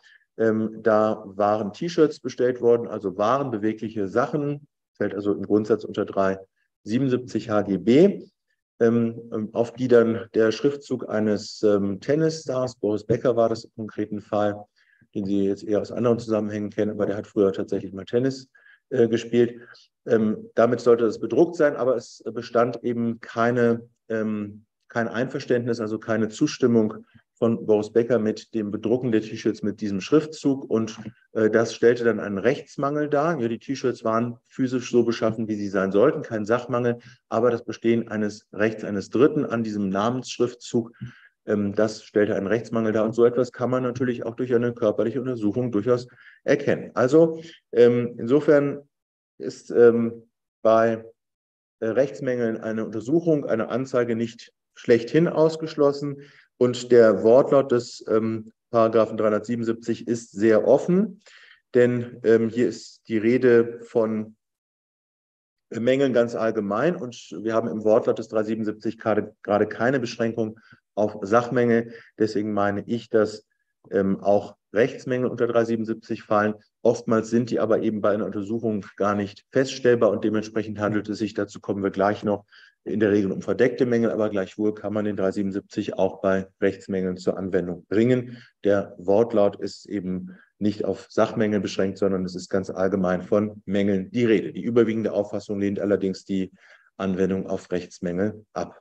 Da waren T-Shirts bestellt worden, also waren bewegliche Sachen, fällt also im Grundsatz unter dreihundertsiebenundsiebzig H G B. Auf die dann der Schriftzug eines ähm, Tennisstars, Boris Becker war das im konkreten Fall, den Sie jetzt eher aus anderen Zusammenhängen kennen, aber der hat früher tatsächlich mal Tennis äh, gespielt. Ähm, damit sollte das bedruckt sein, aber es bestand eben keine, ähm, kein Einverständnis, also keine Zustimmung von Boris Becker mit dem Bedrucken der T-Shirts mit diesem Schriftzug und äh, das stellte dann einen Rechtsmangel dar. Ja, die T-Shirts waren physisch so beschaffen, wie sie sein sollten, kein Sachmangel, aber das Bestehen eines Rechts eines Dritten an diesem Namensschriftzug, ähm, das stellte einen Rechtsmangel dar und so etwas kann man natürlich auch durch eine körperliche Untersuchung durchaus erkennen. Also ähm, insofern ist ähm, bei äh, Rechtsmängeln eine Untersuchung, eine Anzeige nicht schlechthin ausgeschlossen. Und der Wortlaut des ähm, Paragraphen dreihundertsiebenundsiebzig ist sehr offen, denn ähm, hier ist die Rede von Mängeln ganz allgemein und wir haben im Wortlaut des dreihundertsiebenundsiebzig gerade, gerade keine Beschränkung auf Sachmängel. Deswegen meine ich, dass ähm, auch Rechtsmängel unter dreihundertsiebenundsiebzig fallen. Oftmals sind die aber eben bei einer Untersuchung gar nicht feststellbar und dementsprechend handelt es sich, dazu kommen wir gleich noch, in der Regel um verdeckte Mängel, aber gleichwohl kann man den dreihundertsiebenundsiebzig auch bei Rechtsmängeln zur Anwendung bringen. Der Wortlaut ist eben nicht auf Sachmängel beschränkt, sondern es ist ganz allgemein von Mängeln die Rede. Die überwiegende Auffassung lehnt allerdings die Anwendung auf Rechtsmängel ab.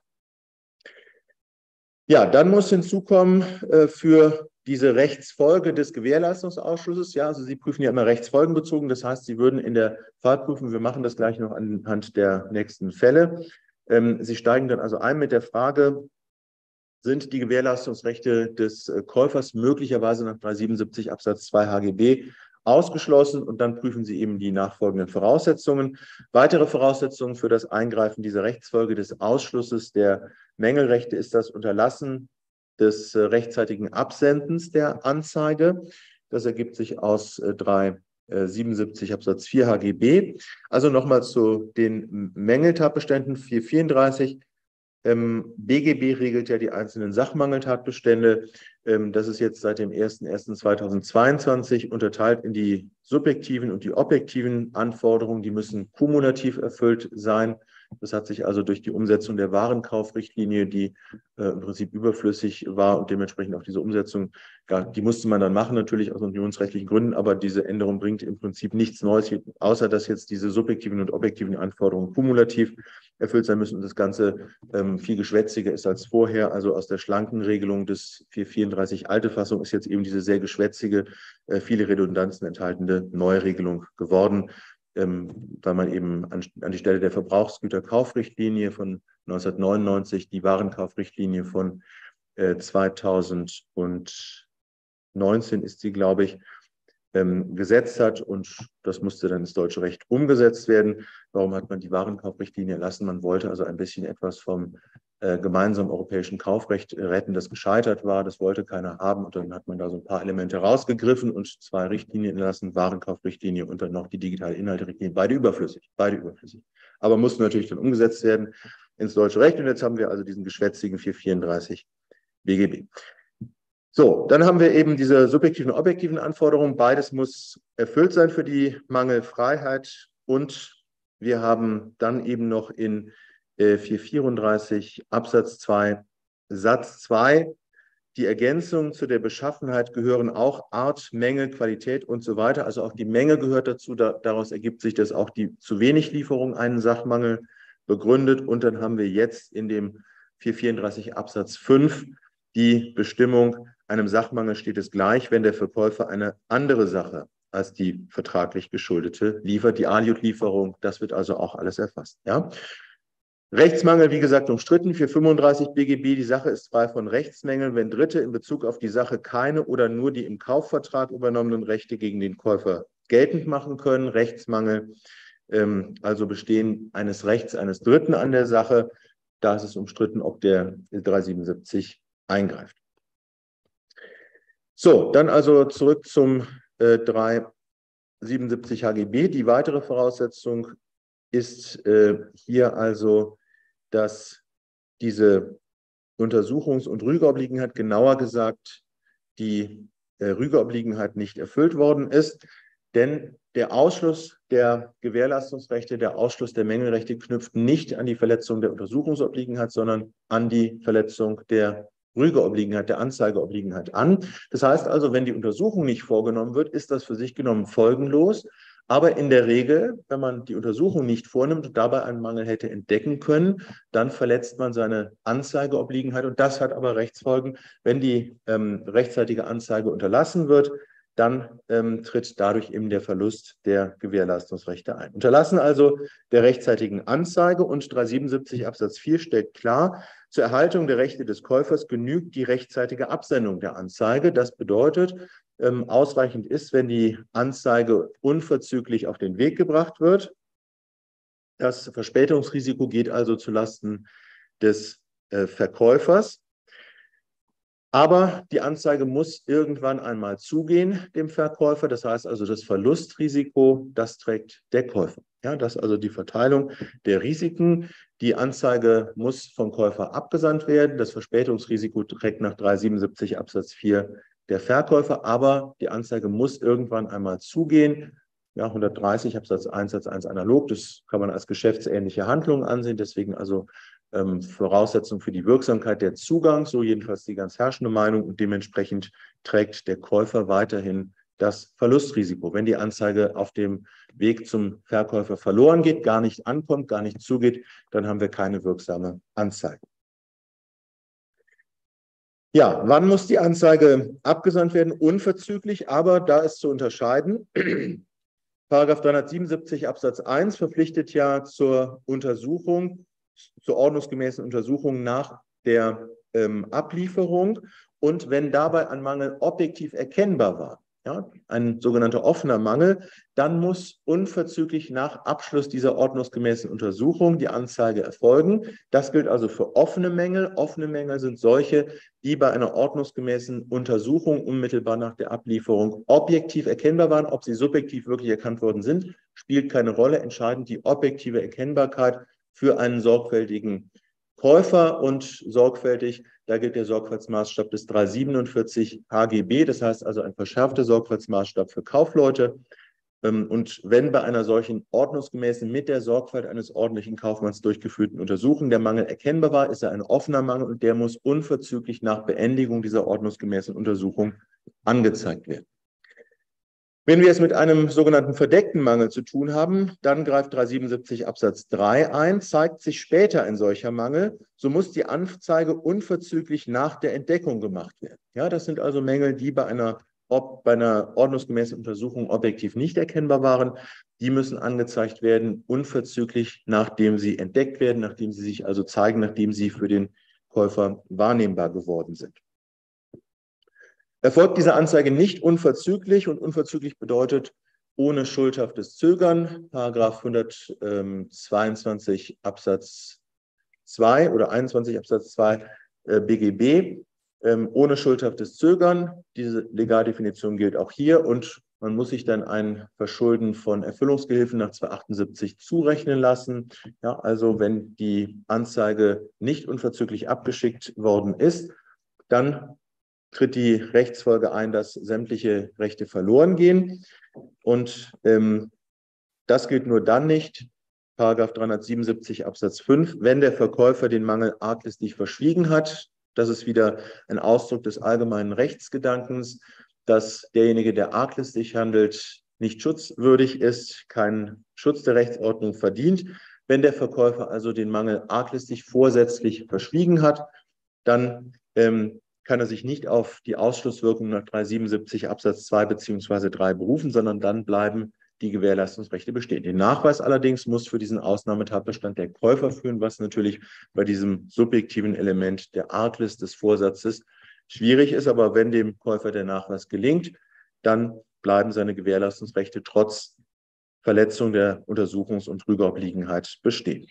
Ja, dann muss hinzukommen äh, für diese Rechtsfolge des Gewährleistungsausschusses. Ja, also Sie prüfen ja immer rechtsfolgenbezogen. Das heißt, Sie würden in der Fallprüfung, wir machen das gleich noch anhand der nächsten Fälle, ähm, Sie steigen dann also ein mit der Frage, sind die Gewährleistungsrechte des Käufers möglicherweise nach dreihundertsiebenundsiebzig Absatz zwei H G B ausgeschlossen und dann prüfen Sie eben die nachfolgenden Voraussetzungen. Weitere Voraussetzungen für das Eingreifen dieser Rechtsfolge des Ausschlusses der Mängelrechte ist das Unterlassen des äh, rechtzeitigen Absendens der Anzeige. Das ergibt sich aus äh, dreihundertsiebenundsiebzig Absatz vier H G B. Also nochmal zu den Mängeltatbeständen vierhundertvierunddreißig. Ähm, B G B regelt ja die einzelnen Sachmangeltatbestände. Ähm, das ist jetzt seit dem ersten ersten zweitausendzweiundzwanzig unterteilt in die subjektiven und die objektiven Anforderungen. Die müssen kumulativ erfüllt sein. Das hat sich also durch die Umsetzung der Warenkaufrichtlinie, die äh, im Prinzip überflüssig war und dementsprechend auch diese Umsetzung, ja, die musste man dann machen, natürlich aus unionsrechtlichen Gründen, aber diese Änderung bringt im Prinzip nichts Neues, außer dass jetzt diese subjektiven und objektiven Anforderungen kumulativ erfüllt sein müssen und das Ganze ähm, viel geschwätziger ist als vorher. Also aus der schlanken Regelung des vierhundertvierunddreißig alte Fassung ist jetzt eben diese sehr geschwätzige, äh, viele Redundanzen enthaltende neue Regelung geworden, ähm, weil man eben an, an die Stelle der Verbrauchsgüterkaufrichtlinie von neunzehnhundertneunundneunzig die Warenkaufrichtlinie von äh, zweitausendneunzehn ist sie, glaube ich, ähm, gesetzt hat und das musste dann ins deutsche Recht umgesetzt werden. Warum hat man die Warenkaufrichtlinie erlassen? Man wollte also ein bisschen etwas vom äh, gemeinsamen europäischen Kaufrecht retten, das gescheitert war. Das wollte keiner haben und dann hat man da so ein paar Elemente rausgegriffen und zwei Richtlinien erlassen, Warenkaufrichtlinie und dann noch die digitale Inhalterichtlinie. Beide überflüssig, beide überflüssig. Aber mussten natürlich dann umgesetzt werden ins deutsche Recht und jetzt haben wir also diesen geschwätzigen vierhundertvierunddreißig B G B. So, dann haben wir eben diese subjektiven und objektiven Anforderungen. Beides muss erfüllt sein für die Mangelfreiheit. Und wir haben dann eben noch in äh, vierhundertvierunddreißig Absatz zwei Satz zwei die Ergänzung zu der Beschaffenheit gehören auch Art, Menge, Qualität und so weiter. Also auch die Menge gehört dazu. Da, daraus ergibt sich, dass auch die zu wenig Lieferung einen Sachmangel begründet. Und dann haben wir jetzt in dem vierhundertvierunddreißig Absatz fünf die Bestimmung, einem Sachmangel steht es gleich, wenn der Verkäufer eine andere Sache als die vertraglich geschuldete liefert. Die Aliud-Lieferung, das wird also auch alles erfasst. Ja? Rechtsmangel, wie gesagt, umstritten, vierhundertfünfunddreißig B G B. Die Sache ist frei von Rechtsmängeln, wenn Dritte in Bezug auf die Sache keine oder nur die im Kaufvertrag übernommenen Rechte gegen den Käufer geltend machen können. Rechtsmangel, ähm, also Bestehen eines Rechts eines Dritten an der Sache. Da ist es umstritten, ob der dreihundertsiebenundsiebzig eingreift. So, dann also zurück zum äh, dreihundertsiebenundsiebzig H G B. Die weitere Voraussetzung ist äh, hier also, dass diese Untersuchungs- und Rügeobliegenheit, genauer gesagt die äh, Rügeobliegenheit nicht erfüllt worden ist, denn der Ausschluss der Gewährleistungsrechte, der Ausschluss der Mängelrechte knüpft nicht an die Verletzung der Untersuchungsobliegenheit, sondern an die Verletzung der Rügeobliegenheit, der Anzeigeobliegenheit an. Das heißt also, wenn die Untersuchung nicht vorgenommen wird, ist das für sich genommen folgenlos. Aber in der Regel, wenn man die Untersuchung nicht vornimmt und dabei einen Mangel hätte entdecken können, dann verletzt man seine Anzeigeobliegenheit. Und das hat aber Rechtsfolgen. Wenn die ähm, rechtzeitige Anzeige unterlassen wird, dann ähm, tritt dadurch eben der Verlust der Gewährleistungsrechte ein. Unterlassen also der rechtzeitigen Anzeige und dreihundertsiebenundsiebzig Absatz vier stellt klar, zur Erhaltung der Rechte des Käufers genügt die rechtzeitige Absendung der Anzeige. Das bedeutet, ähm, ausreichend ist, wenn die Anzeige unverzüglich auf den Weg gebracht wird. Das Verspätungsrisiko geht also zulasten des äh, Verkäufers. Aber die Anzeige muss irgendwann einmal zugehen dem Verkäufer. Das heißt also, das Verlustrisiko, das trägt der Käufer. Ja, das ist also die Verteilung der Risiken. Die Anzeige muss vom Käufer abgesandt werden. Das Verspätungsrisiko trägt nach dreihundertsiebenundsiebzig Absatz vier der Verkäufer. Aber die Anzeige muss irgendwann einmal zugehen. Ja, hundertdreißig Absatz eins Satz eins analog. Das kann man als geschäftsähnliche Handlung ansehen. Deswegen also Ähm, Voraussetzung für die Wirksamkeit der Zugang, so jedenfalls die ganz herrschende Meinung, und dementsprechend trägt der Käufer weiterhin das Verlustrisiko. Wenn die Anzeige auf dem Weg zum Verkäufer verloren geht, gar nicht ankommt, gar nicht zugeht, dann haben wir keine wirksame Anzeige. Ja, wann muss die Anzeige abgesandt werden? Unverzüglich, aber da ist zu unterscheiden. Paragraph dreihundertsiebenundsiebzig Absatz eins verpflichtet ja zur Untersuchung, zur ordnungsgemäßen Untersuchung nach der ähm, Ablieferung. Und wenn dabei ein Mangel objektiv erkennbar war, ja, ein sogenannter offener Mangel, dann muss unverzüglich nach Abschluss dieser ordnungsgemäßen Untersuchung die Anzeige erfolgen. Das gilt also für offene Mängel. Offene Mängel sind solche, die bei einer ordnungsgemäßen Untersuchung unmittelbar nach der Ablieferung objektiv erkennbar waren. Ob sie subjektiv wirklich erkannt worden sind, spielt keine Rolle. Entscheidend die objektive Erkennbarkeit für einen sorgfältigen Käufer, und sorgfältig, da gilt der Sorgfaltsmaßstab des dreihundertsiebenundvierzig H G B, das heißt also ein verschärfter Sorgfaltsmaßstab für Kaufleute. Und wenn bei einer solchen ordnungsgemäßen, mit der Sorgfalt eines ordentlichen Kaufmanns durchgeführten Untersuchung der Mangel erkennbar war, ist er ein offener Mangel und der muss unverzüglich nach Beendigung dieser ordnungsgemäßen Untersuchung angezeigt werden. Wenn wir es mit einem sogenannten verdeckten Mangel zu tun haben, dann greift dreihundertsiebenundsiebzig Absatz drei ein. Zeigt sich später ein solcher Mangel, so muss die Anzeige unverzüglich nach der Entdeckung gemacht werden. Ja, das sind also Mängel, die bei einer, ob, bei einer ordnungsgemäßen Untersuchung objektiv nicht erkennbar waren. Die müssen angezeigt werden, unverzüglich, nachdem sie entdeckt werden, nachdem sie sich also zeigen, nachdem sie für den Käufer wahrnehmbar geworden sind. Erfolgt diese Anzeige nicht unverzüglich, und unverzüglich bedeutet ohne schuldhaftes Zögern, Paragraph hundertzweiundzwanzig Absatz zwei oder einundzwanzig Absatz zwei äh, B G B, ähm, ohne schuldhaftes Zögern. Diese Legaldefinition gilt auch hier, und man muss sich dann ein Verschulden von Erfüllungsgehilfen nach zweihundertachtundsiebzig zurechnen lassen. Ja, also wenn die Anzeige nicht unverzüglich abgeschickt worden ist, dann tritt die Rechtsfolge ein, dass sämtliche Rechte verloren gehen. Und ähm, das gilt nur dann nicht, Paragraph dreihundertsiebenundsiebzig Absatz fünf, wenn der Verkäufer den Mangel arglistig verschwiegen hat. Das ist wieder ein Ausdruck des allgemeinen Rechtsgedankens, dass derjenige, der arglistig handelt, nicht schutzwürdig ist, keinen Schutz der Rechtsordnung verdient. Wenn der Verkäufer also den Mangel arglistig vorsätzlich verschwiegen hat, dann ähm, kann er sich nicht auf die Ausschlusswirkung nach dreihundertsiebenundsiebzig Absatz zwei bzw. drei berufen, sondern dann bleiben die Gewährleistungsrechte bestehen. Den Nachweis allerdings muss für diesen Ausnahmetatbestand der Käufer führen, was natürlich bei diesem subjektiven Element der Arglist des Vorsatzes schwierig ist. Aber wenn dem Käufer der Nachweis gelingt, dann bleiben seine Gewährleistungsrechte trotz Verletzung der Untersuchungs- und Rügeobliegenheit bestehen.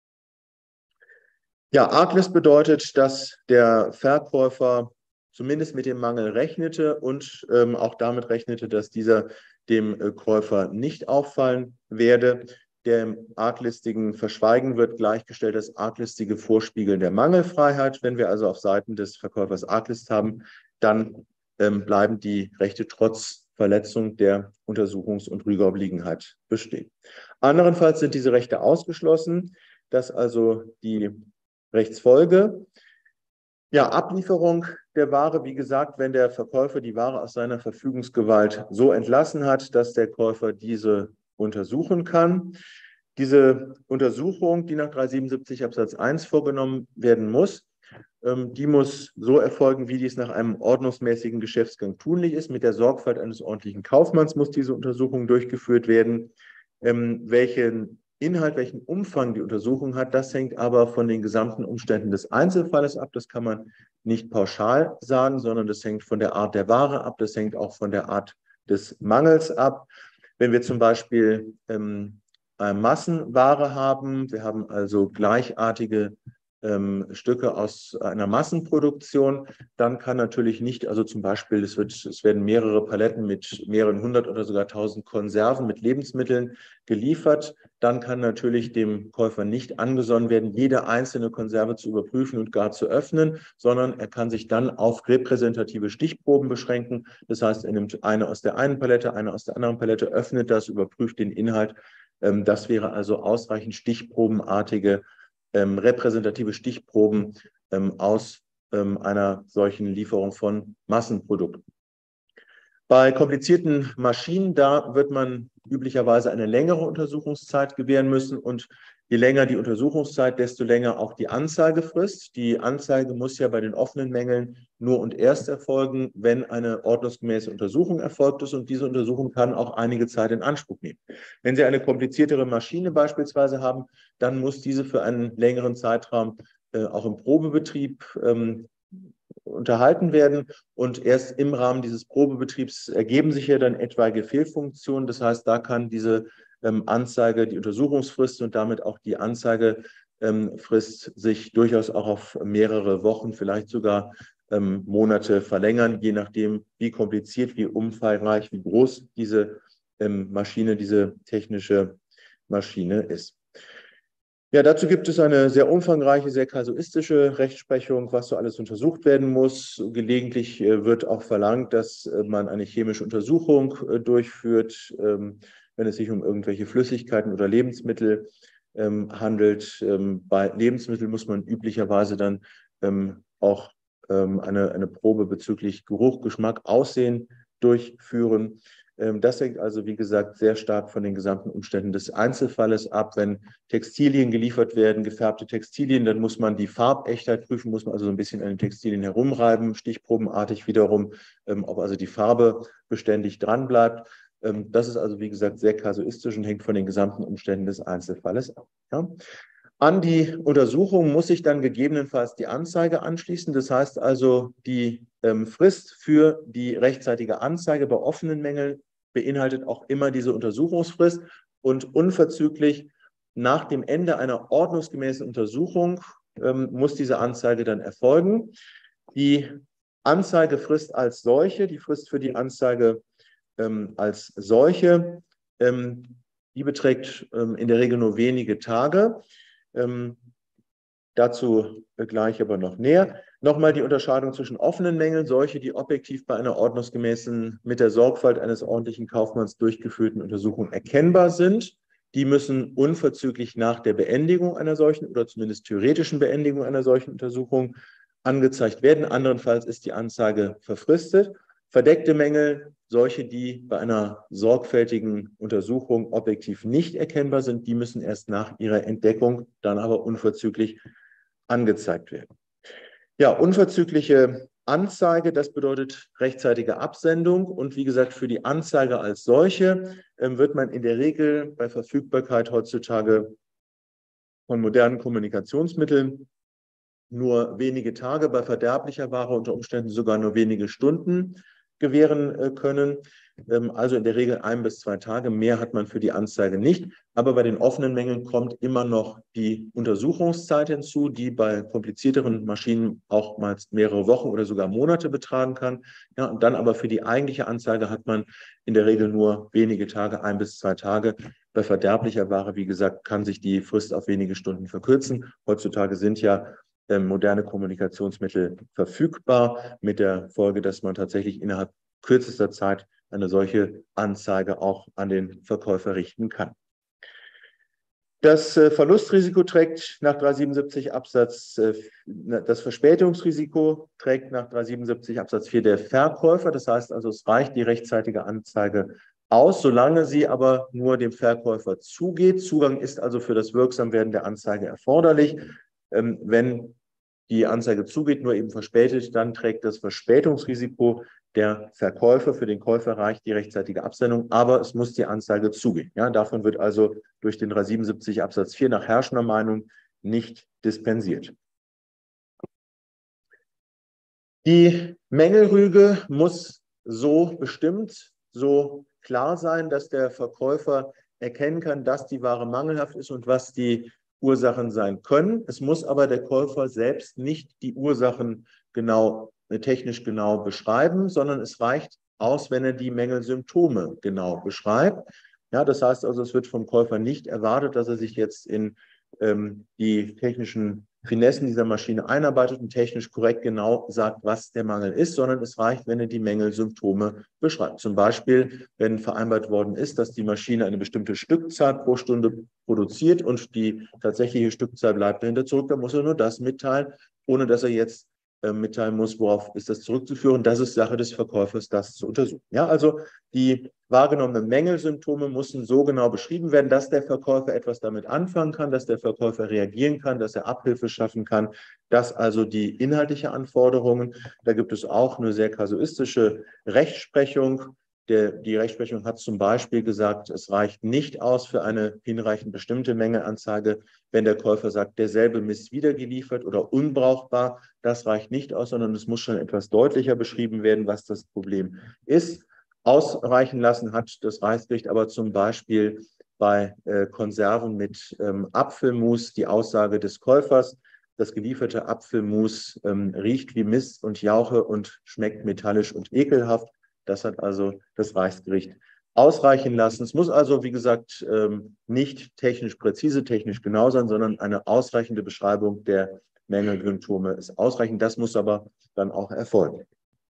Ja, Arglist bedeutet, dass der Verkäufer zumindest mit dem Mangel rechnete und ähm, auch damit rechnete, dass dieser dem äh, Käufer nicht auffallen werde. Dem arglistigen Verschweigen wird gleichgestellt das arglistige Vorspiegeln der Mangelfreiheit. Wenn wir also auf Seiten des Verkäufers Arglist haben, dann ähm, bleiben die Rechte trotz Verletzung der Untersuchungs- und Rügeobliegenheit bestehen. Anderenfalls sind diese Rechte ausgeschlossen, dass also die Rechtsfolge, ja, Ablieferung der Ware, wie gesagt, wenn der Verkäufer die Ware aus seiner Verfügungsgewalt so entlassen hat, dass der Käufer diese untersuchen kann. Diese Untersuchung, die nach dreihundertsiebenundsiebzig Absatz eins vorgenommen werden muss, ähm, die muss so erfolgen, wie dies nach einem ordnungsmäßigen Geschäftsgang tunlich ist. Mit der Sorgfalt eines ordentlichen Kaufmanns muss diese Untersuchung durchgeführt werden. Ähm, welchen Inhalt, welchen Umfang die Untersuchung hat, das hängt aber von den gesamten Umständen des Einzelfalles ab. Das kann man nicht pauschal sagen, sondern das hängt von der Art der Ware ab, das hängt auch von der Art des Mangels ab. Wenn wir zum Beispiel ähm, Massenware haben, wir haben also gleichartige ähm, Stücke aus einer Massenproduktion, dann kann natürlich nicht, also zum Beispiel, es, wird, es werden mehrere Paletten mit mehreren hundert oder sogar tausend Konserven mit Lebensmitteln geliefert, dann kann natürlich dem Käufer nicht angesonnen werden, jede einzelne Konserve zu überprüfen und gar zu öffnen, sondern er kann sich dann auf repräsentative Stichproben beschränken. Das heißt, er nimmt eine aus der einen Palette, eine aus der anderen Palette, öffnet das, überprüft den Inhalt. Das wäre also ausreichend stichprobenartige Ähm, repräsentative Stichproben ähm, aus ähm, einer solchen Lieferung von Massenprodukten. Bei komplizierten Maschinen, da wird man üblicherweise eine längere Untersuchungszeit gewähren müssen, und je länger die Untersuchungszeit, desto länger auch die Anzeigefrist. Die Anzeige muss ja bei den offenen Mängeln nur und erst erfolgen, wenn eine ordnungsgemäße Untersuchung erfolgt ist, und diese Untersuchung kann auch einige Zeit in Anspruch nehmen. Wenn Sie eine kompliziertere Maschine beispielsweise haben, dann muss diese für einen längeren Zeitraum äh, auch im Probebetrieb ähm, unterhalten werden und erst im Rahmen dieses Probebetriebs ergeben sich ja dann etwaige Fehlfunktionen. Das heißt, da kann diese ähm, Anzeige, die Untersuchungsfrist und damit auch die Anzeigefrist ähm, sich durchaus auch auf mehrere Wochen, vielleicht sogar ähm, Monate verlängern, je nachdem, wie kompliziert, wie umfangreich, wie groß diese ähm, Maschine, diese technische Maschine ist. Ja, dazu gibt es eine sehr umfangreiche, sehr kasuistische Rechtsprechung, was so alles untersucht werden muss. Gelegentlich äh, wird auch verlangt, dass äh, man eine chemische Untersuchung äh, durchführt, ähm, wenn es sich um irgendwelche Flüssigkeiten oder Lebensmittel ähm, handelt. Ähm, bei Lebensmitteln muss man üblicherweise dann ähm, auch ähm, eine, eine Probe bezüglich Geruch, Geschmack, Aussehen durchführen. Das hängt also, wie gesagt, sehr stark von den gesamten Umständen des Einzelfalles ab. Wenn Textilien geliefert werden, gefärbte Textilien, dann muss man die Farbechtheit prüfen, muss man also so ein bisschen an den Textilien herumreiben, stichprobenartig wiederum, ob also die Farbe beständig dran bleibt. Das ist also, wie gesagt, sehr kasuistisch und hängt von den gesamten Umständen des Einzelfalles ab. Ja. An die Untersuchung muss sich dann gegebenenfalls die Anzeige anschließen. Das heißt also, die ähm, Frist für die rechtzeitige Anzeige bei offenen Mängeln beinhaltet auch immer diese Untersuchungsfrist und unverzüglich nach dem Ende einer ordnungsgemäßen Untersuchung ähm, muss diese Anzeige dann erfolgen. Die Anzeigefrist als solche, die Frist für die Anzeige ähm, als solche, ähm, die beträgt ähm, in der Regel nur wenige Tage. Ähm, dazu gleich aber noch näher. Nochmal die Unterscheidung zwischen offenen Mängeln, solche, die objektiv bei einer ordnungsgemäßen, mit der Sorgfalt eines ordentlichen Kaufmanns durchgeführten Untersuchung erkennbar sind. Die müssen unverzüglich nach der Beendigung einer solchen oder zumindest theoretischen Beendigung einer solchen Untersuchung angezeigt werden. Andernfalls ist die Anzeige verfristet. Verdeckte Mängel, solche, die bei einer sorgfältigen Untersuchung objektiv nicht erkennbar sind, die müssen erst nach ihrer Entdeckung dann aber unverzüglich angezeigt werden. Ja, unverzügliche Anzeige, das bedeutet rechtzeitige Absendung. Und wie gesagt, für die Anzeige als solche äh, wird man in der Regel bei Verfügbarkeit heutzutage von modernen Kommunikationsmitteln nur wenige Tage, bei verderblicher Ware unter Umständen sogar nur wenige Stunden gewähren können. Also in der Regel ein bis zwei Tage. Mehr hat man für die Anzeige nicht. Aber bei den offenen Mängeln kommt immer noch die Untersuchungszeit hinzu, die bei komplizierteren Maschinen auch mal mehrere Wochen oder sogar Monate betragen kann. Ja, und dann aber für die eigentliche Anzeige hat man in der Regel nur wenige Tage, ein bis zwei Tage. Bei verderblicher Ware, wie gesagt, kann sich die Frist auf wenige Stunden verkürzen. Heutzutage sind ja moderne Kommunikationsmittel verfügbar, mit der Folge, dass man tatsächlich innerhalb kürzester Zeit eine solche Anzeige auch an den Verkäufer richten kann. Das Verlustrisiko trägt nach dreihundertsiebenundsiebzig Absatz, das Verspätungsrisiko trägt nach dreihundertsiebenundsiebzig Absatz vier der Verkäufer. Das heißt also, es reicht die rechtzeitige Anzeige aus, solange sie aber nur dem Verkäufer zugeht. Zugang ist also für das Wirksamwerden der Anzeige erforderlich. Wenn die Anzeige zugeht, nur eben verspätet, dann trägt das Verspätungsrisiko der Verkäufer. Für den Käufer reicht die rechtzeitige Absendung, aber es muss die Anzeige zugehen. Ja, davon wird also durch den dreihundertsiebenundsiebzig Absatz vier nach herrschender Meinung nicht dispensiert. Die Mängelrüge muss so bestimmt, so klar sein, dass der Verkäufer erkennen kann, dass die Ware mangelhaft ist und was die Ursachen sein können. Es muss aber der Käufer selbst nicht die Ursachen genau, technisch genau beschreiben, sondern es reicht aus, wenn er die Mängelsymptome genau beschreibt. Ja, das heißt also, es wird vom Käufer nicht erwartet, dass er sich jetzt in ähm, die technischen Finessen dieser Maschine einarbeitet und technisch korrekt genau sagt, was der Mangel ist, sondern es reicht, wenn er die Mängelsymptome beschreibt. Zum Beispiel, wenn vereinbart worden ist, dass die Maschine eine bestimmte Stückzahl pro Stunde produziert und die tatsächliche Stückzahl bleibt dahinter zurück, dann muss er nur das mitteilen, ohne dass er jetzt äh, mitteilen muss, worauf ist das zurückzuführen. Das ist Sache des Verkäufers, das zu untersuchen. Ja, also die wahrgenommenen Mängelsymptome müssen so genau beschrieben werden, dass der Verkäufer etwas damit anfangen kann, dass der Verkäufer reagieren kann, dass er Abhilfe schaffen kann, dass also die inhaltliche Anforderungen, da gibt es auch eine sehr kasuistische Rechtsprechung, Der, die Rechtsprechung hat zum Beispiel gesagt, es reicht nicht aus für eine hinreichend bestimmte Mängelanzeige, wenn der Käufer sagt, derselbe Mist wiedergeliefert oder unbrauchbar. Das reicht nicht aus, sondern es muss schon etwas deutlicher beschrieben werden, was das Problem ist. Ausreichen lassen hat das Reichsgericht aber zum Beispiel bei äh, Konserven mit ähm, Apfelmus die Aussage des Käufers, das gelieferte Apfelmus ähm, riecht wie Mist und Jauche und schmeckt metallisch und ekelhaft. Das hat also das Reichsgericht ausreichen lassen. Es muss also, wie gesagt, nicht technisch präzise, technisch genau sein, sondern eine ausreichende Beschreibung der Mängelsymptome ist ausreichend. Das muss aber dann auch erfolgen.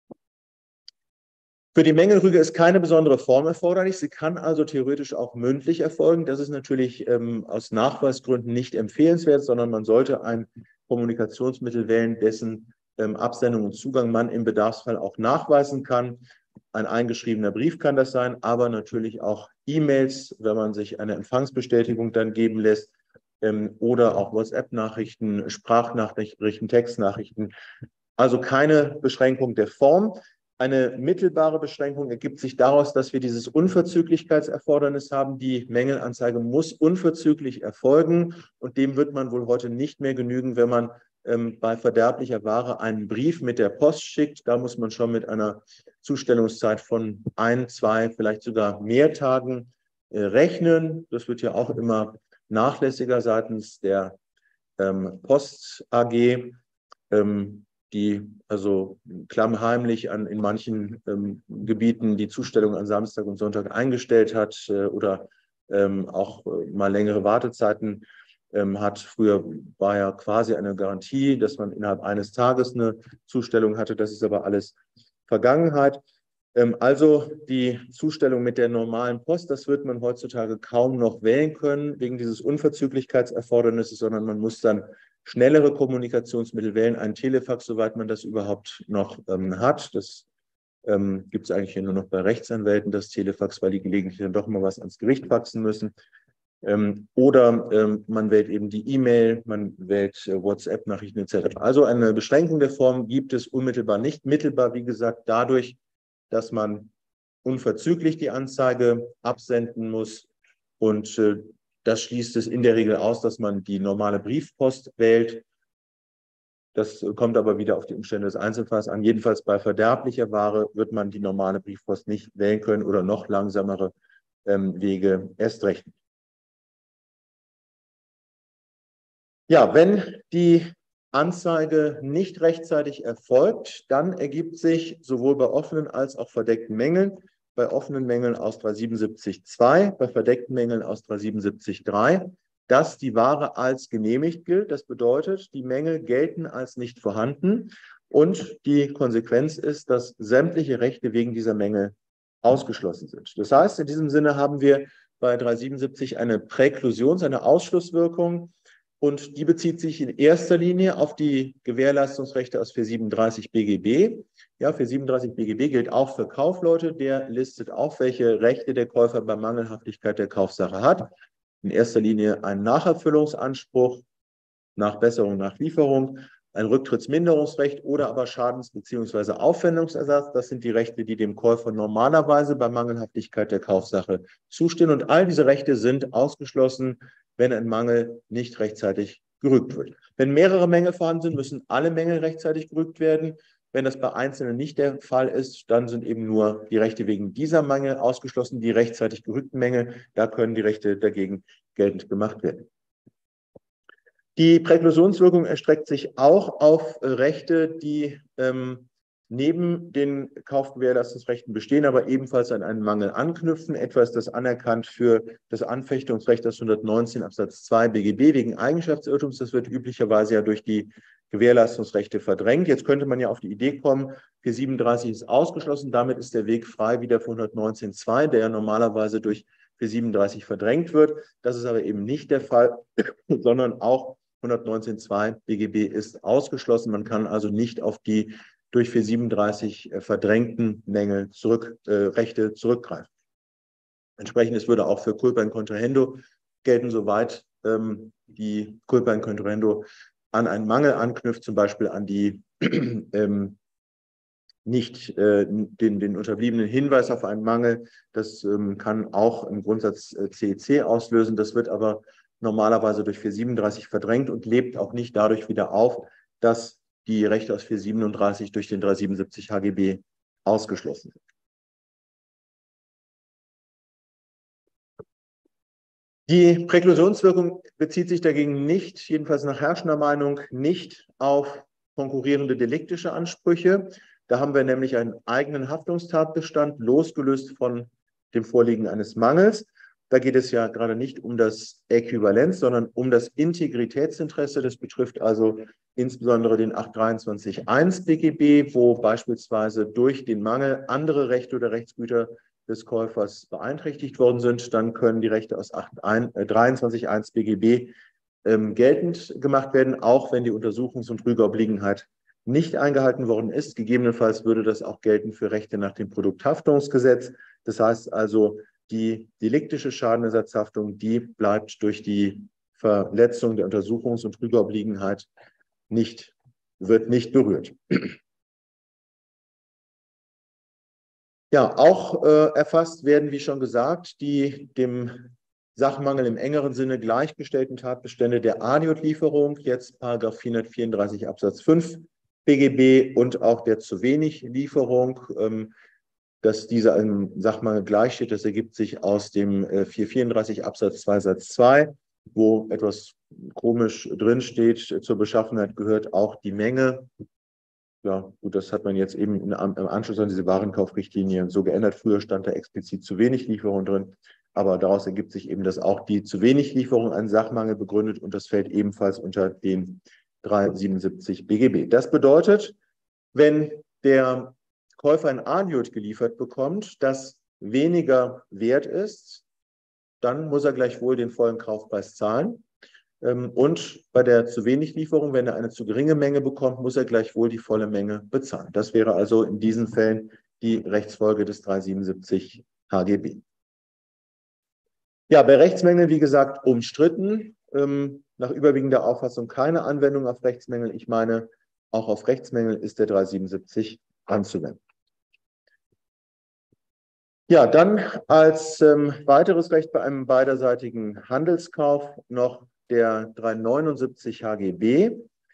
Für die Mängelrüge ist keine besondere Form erforderlich. Sie kann also theoretisch auch mündlich erfolgen. Das ist natürlich ähm, aus Nachweisgründen nicht empfehlenswert, sondern man sollte ein Kommunikationsmittel wählen, dessen ähm, Absendung und Zugang man im Bedarfsfall auch nachweisen kann. Ein eingeschriebener Brief kann das sein, aber natürlich auch E-Mails, wenn man sich eine Empfangsbestätigung dann geben lässt, ähm, oder auch WhatsApp-Nachrichten, Sprachnachrichten, Textnachrichten. Also keine Beschränkung der Form. Eine mittelbare Beschränkung ergibt sich daraus, dass wir dieses Unverzüglichkeitserfordernis haben. Die Mängelanzeige muss unverzüglich erfolgen und dem wird man wohl heute nicht mehr genügen, wenn man ähm, bei verderblicher Ware einen Brief mit der Post schickt. Da muss man schon mit einer Zustellungszeit von ein, zwei, vielleicht sogar mehr Tagen äh, rechnen. Das wird ja auch immer nachlässiger seitens der ähm, Post A G. Ähm, die also klammheimlich an, in manchen ähm, Gebieten die Zustellung an Samstag und Sonntag eingestellt hat äh, oder ähm, auch äh, mal längere Wartezeiten ähm, hat. Früher war ja quasi eine Garantie, dass man innerhalb eines Tages eine Zustellung hatte. Das ist aber alles Vergangenheit. Ähm, also die Zustellung mit der normalen Post, das wird man heutzutage kaum noch wählen können wegen dieses Unverzüglichkeitserfordernisses, sondern man muss dann schnellere Kommunikationsmittel wählen, ein Telefax, soweit man das überhaupt noch ähm, hat. Das ähm, gibt es eigentlich nur noch bei Rechtsanwälten, das Telefax, weil die gelegentlich dann doch mal was ans Gericht faxen müssen. Ähm, oder ähm, man wählt eben die E-Mail, man wählt äh, WhatsApp-Nachrichten et cetera. Also eine Beschränkung der Form gibt es unmittelbar nicht. Mittelbar, wie gesagt, dadurch, dass man unverzüglich die Anzeige absenden muss und äh, das schließt es in der Regel aus, dass man die normale Briefpost wählt. Das kommt aber wieder auf die Umstände des Einzelfalls an. Jedenfalls bei verderblicher Ware wird man die normale Briefpost nicht wählen können oder noch langsamere ähm, Wege erst recht. Ja, wenn die Anzeige nicht rechtzeitig erfolgt, dann ergibt sich sowohl bei offenen als auch verdeckten Mängeln, bei offenen Mängeln aus dreihundertsiebenundsiebzig Absatz zwei, bei verdeckten Mängeln aus dreihundertsiebenundsiebzig Absatz drei, dass die Ware als genehmigt gilt. Das bedeutet, die Mängel gelten als nicht vorhanden und die Konsequenz ist, dass sämtliche Rechte wegen dieser Mängel ausgeschlossen sind. Das heißt, in diesem Sinne haben wir bei dreihundertsiebenundsiebzig eine Präklusions-, eine Ausschlusswirkung. Und die bezieht sich in erster Linie auf die Gewährleistungsrechte aus vierhundertsiebenunddreißig B G B. Ja, vierhundertsiebenunddreißig B G B gilt auch für Kaufleute. Der listet auch, welche Rechte der Käufer bei Mangelhaftigkeit der Kaufsache hat. In erster Linie ein Nacherfüllungsanspruch, Nachbesserung, Nachlieferung, ein Rücktrittsminderungsrecht oder aber Schadens- bzw. Aufwendungsersatz. Das sind die Rechte, die dem Käufer normalerweise bei Mangelhaftigkeit der Kaufsache zustehen. Und all diese Rechte sind ausgeschlossen, wenn ein Mangel nicht rechtzeitig gerügt wird. Wenn mehrere Mängel vorhanden sind, müssen alle Mängel rechtzeitig gerügt werden. Wenn das bei Einzelnen nicht der Fall ist, dann sind eben nur die Rechte wegen dieser Mängel ausgeschlossen. Die rechtzeitig gerügten Mängel, da können die Rechte dagegen geltend gemacht werden. Die Präklusionswirkung erstreckt sich auch auf Rechte, die ähm, neben den Kaufgewährleistungsrechten bestehen, aber ebenfalls an einen Mangel anknüpfen. Etwa ist das anerkannt für das Anfechtungsrecht des hundertneunzehn Absatz zwei B G B wegen Eigenschaftsirrtums. Das wird üblicherweise ja durch die Gewährleistungsrechte verdrängt. Jetzt könnte man ja auf die Idee kommen, vierhundertsiebenunddreißig ist ausgeschlossen, damit ist der Weg frei wieder für hundertneunzehn Absatz zwei, der ja normalerweise durch vierhundertsiebenunddreißig verdrängt wird. Das ist aber eben nicht der Fall, sondern auch hundertneunzehn Absatz zwei B G B ist ausgeschlossen. Man kann also nicht auf die durch vierhundertsiebenunddreißig verdrängten Mängel zurück, äh, Rechte zurückgreifen. Entsprechend, es würde auch für Culpa in Contrahendo gelten, soweit ähm, die Culpa in Contrahendo an einen Mangel anknüpft, zum Beispiel an die ähm, nicht äh, den, den unterbliebenen Hinweis auf einen Mangel. Das ähm, kann auch im Grundsatz äh, C E C auslösen. Das wird aber normalerweise durch vierhundertsiebenunddreißig verdrängt und lebt auch nicht dadurch wieder auf, dass die Rechte aus vierhundertsiebenunddreißig durch den dreihundertsiebenundsiebzig H G B ausgeschlossen sind. Die Präklusionswirkung bezieht sich dagegen nicht, jedenfalls nach herrschender Meinung, nicht auf konkurrierende deliktische Ansprüche. Da haben wir nämlich einen eigenen Haftungstatbestand, losgelöst von dem Vorliegen eines Mangels. Da geht es ja gerade nicht um das Äquivalenz, sondern um das Integritätsinteresse. Das betrifft also insbesondere den achthundertdreiundzwanzig Absatz eins B G B, wo beispielsweise durch den Mangel andere Rechte oder Rechtsgüter des Käufers beeinträchtigt worden sind. Dann können die Rechte aus achthundertdreiundzwanzig Absatz eins B G B ähm, geltend gemacht werden, auch wenn die Untersuchungs- und Rügeobliegenheit nicht eingehalten worden ist. Gegebenenfalls würde das auch gelten für Rechte nach dem Produkthaftungsgesetz. Das heißt also, die deliktische Schadenersatzhaftung, die bleibt durch die Verletzung der Untersuchungs- und Rügeobliegenheit nicht, wird nicht berührt. Ja, auch äh, erfasst werden, wie schon gesagt, die dem Sachmangel im engeren Sinne gleichgestellten Tatbestände der A-J-Lieferung, jetzt Paragraph vierhundertvierunddreißig Absatz fünf B G B und auch der zu wenig Lieferung, ähm, dass dieser einem Sachmangel gleichsteht. Das ergibt sich aus dem äh, vierhundertvierunddreißig Absatz zwei Satz zwei, wo etwas komisch drinsteht, zur Beschaffenheit gehört auch die Menge. Ja, gut, das hat man jetzt eben in, im Anschluss an diese Warenkaufrichtlinie so geändert. Früher stand da explizit zu wenig Lieferung drin, aber daraus ergibt sich eben, dass auch die zu wenig Lieferung einen Sachmangel begründet und das fällt ebenfalls unter den dreihundertsiebenundsiebzig B G B. Das bedeutet, wenn der Käufer ein A J geliefert bekommt, das weniger wert ist, dann muss er gleichwohl den vollen Kaufpreis zahlen. Und bei der zu wenig Lieferung, wenn er eine zu geringe Menge bekommt, muss er gleichwohl die volle Menge bezahlen. Das wäre also in diesen Fällen die Rechtsfolge des dreihundertsiebenundsiebzig H G B. Ja, bei Rechtsmängeln, wie gesagt, umstritten. Ähm, nach überwiegender Auffassung keine Anwendung auf Rechtsmängel. Ich meine, auch auf Rechtsmängel ist der dreihundertsiebenundsiebzig anzuwenden. Ja, dann als ähm, weiteres Recht bei einem beiderseitigen Handelskauf noch der dreihundertneunundsiebzig H G B,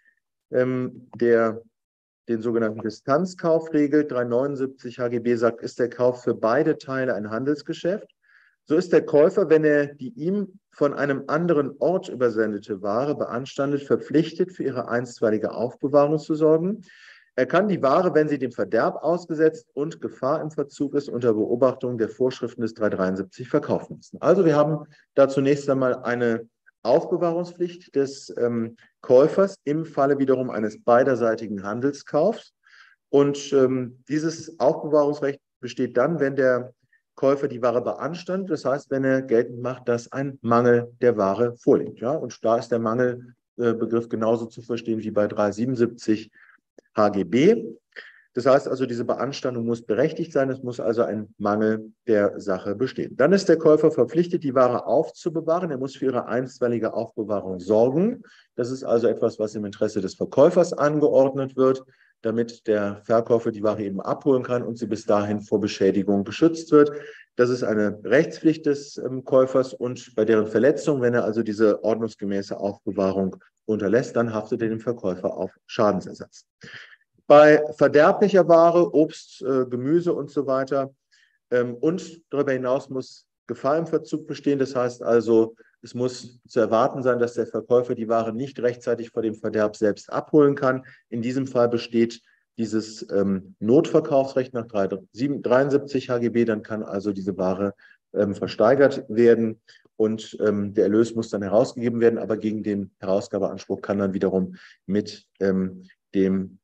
ähm, der den sogenannten Distanzkauf regelt. dreihundertneunundsiebzig H G B sagt, ist der Kauf für beide Teile ein Handelsgeschäft. So ist der Käufer, wenn er die ihm von einem anderen Ort übersendete Ware beanstandet, verpflichtet, für ihre einstweilige Aufbewahrung zu sorgen. Er kann die Ware, wenn sie dem Verderb ausgesetzt und Gefahr im Verzug ist, unter Beobachtung der Vorschriften des dreihundertdreiundsiebzig verkaufen müssen. Also wir haben da zunächst einmal eine Aufbewahrungspflicht des ähm, Käufers im Falle wiederum eines beiderseitigen Handelskaufs. Und ähm, dieses Aufbewahrungsrecht besteht dann, wenn der Käufer die Ware beanstandet, das heißt, wenn er geltend macht, dass ein Mangel der Ware vorliegt. Ja? Und da ist der Mangelbegriff äh, genauso zu verstehen wie bei dreihundertsiebenundsiebzig H G B. Das heißt also, diese Beanstandung muss berechtigt sein, es muss also ein Mangel der Sache bestehen. Dann ist der Käufer verpflichtet, die Ware aufzubewahren. Er muss für ihre einstweilige Aufbewahrung sorgen. Das ist also etwas, was im Interesse des Verkäufers angeordnet wird, damit der Verkäufer die Ware eben abholen kann und sie bis dahin vor Beschädigung geschützt wird. Das ist eine Rechtspflicht des ähm, Käufers und bei deren Verletzung, wenn er also diese ordnungsgemäße Aufbewahrung unterlässt, dann haftet er dem Verkäufer auf Schadensersatz. Bei verderblicher Ware, Obst, äh, Gemüse und so weiter ähm, und darüber hinaus muss Gefahr im Verzug bestehen. Das heißt also, es muss zu erwarten sein, dass der Verkäufer die Ware nicht rechtzeitig vor dem Verderb selbst abholen kann. In diesem Fall besteht dieses ähm, Notverkaufsrecht nach dreihundertdreiundsiebzig H G B. Dann kann also diese Ware ähm, versteigert werden und ähm, der Erlös muss dann herausgegeben werden. Aber gegen den Herausgabeanspruch kann dann wiederum mit ähm, dem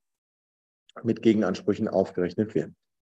mit Gegenansprüchen aufgerechnet werden.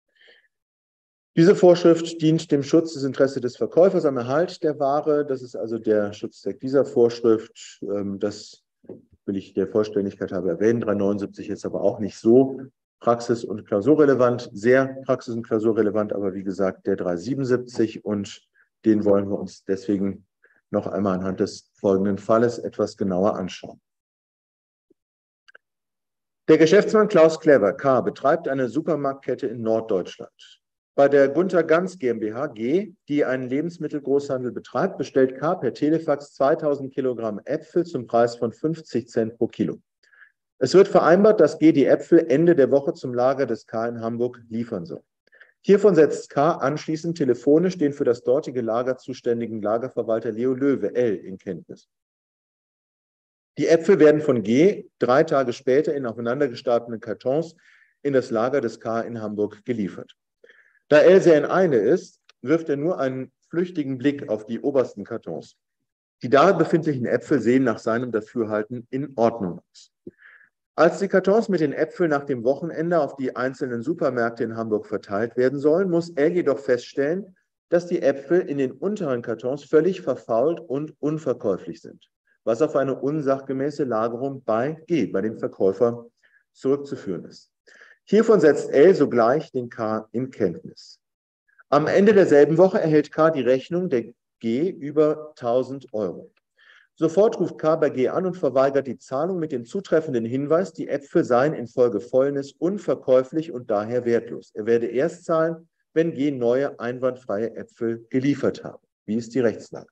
Diese Vorschrift dient dem Schutz des Interesses des Verkäufers am Erhalt der Ware. Das ist also der Schutzzweck dieser Vorschrift. Das will ich der Vollständigkeit halber erwähnen. dreihundertneunundsiebzig ist aber auch nicht so praxis- und klausurrelevant, sehr praxis- und klausurrelevant, aber wie gesagt der dreihundertsiebenundsiebzig und den wollen wir uns deswegen noch einmal anhand des folgenden Falles etwas genauer anschauen. Der Geschäftsmann Klaus Clever, K., betreibt eine Supermarktkette in Norddeutschland. Bei der Gunter Ganz GmbH G, die einen Lebensmittelgroßhandel betreibt, bestellt K. per Telefax zweitausend Kilogramm Äpfel zum Preis von fünfzig Cent pro Kilo. Es wird vereinbart, dass G. die Äpfel Ende der Woche zum Lager des K. in Hamburg liefern soll. Hiervon setzt K. anschließend telefonisch den für das dortige Lager zuständigen Lagerverwalter Leo Löwe L. in Kenntnis. Die Äpfel werden von G. drei Tage später in aufeinander gestapelte Kartons in das Lager des K. in Hamburg geliefert. Da L. sehr in Eile ist, wirft er nur einen flüchtigen Blick auf die obersten Kartons. Die darin befindlichen Äpfel sehen nach seinem Dafürhalten in Ordnung aus. Als die Kartons mit den Äpfeln nach dem Wochenende auf die einzelnen Supermärkte in Hamburg verteilt werden sollen, muss L. jedoch feststellen, dass die Äpfel in den unteren Kartons völlig verfault und unverkäuflich sind, was auf eine unsachgemäße Lagerung bei G., bei dem Verkäufer, zurückzuführen ist. Hiervon setzt L. sogleich den K. in Kenntnis. Am Ende derselben Woche erhält K. die Rechnung der G. über tausend Euro. Sofort ruft K. bei G. an und verweigert die Zahlung mit dem zutreffenden Hinweis, die Äpfel seien infolge Fäulnis unverkäuflich und daher wertlos. Er werde erst zahlen, wenn G. neue einwandfreie Äpfel geliefert habe. Wie ist die Rechtslage?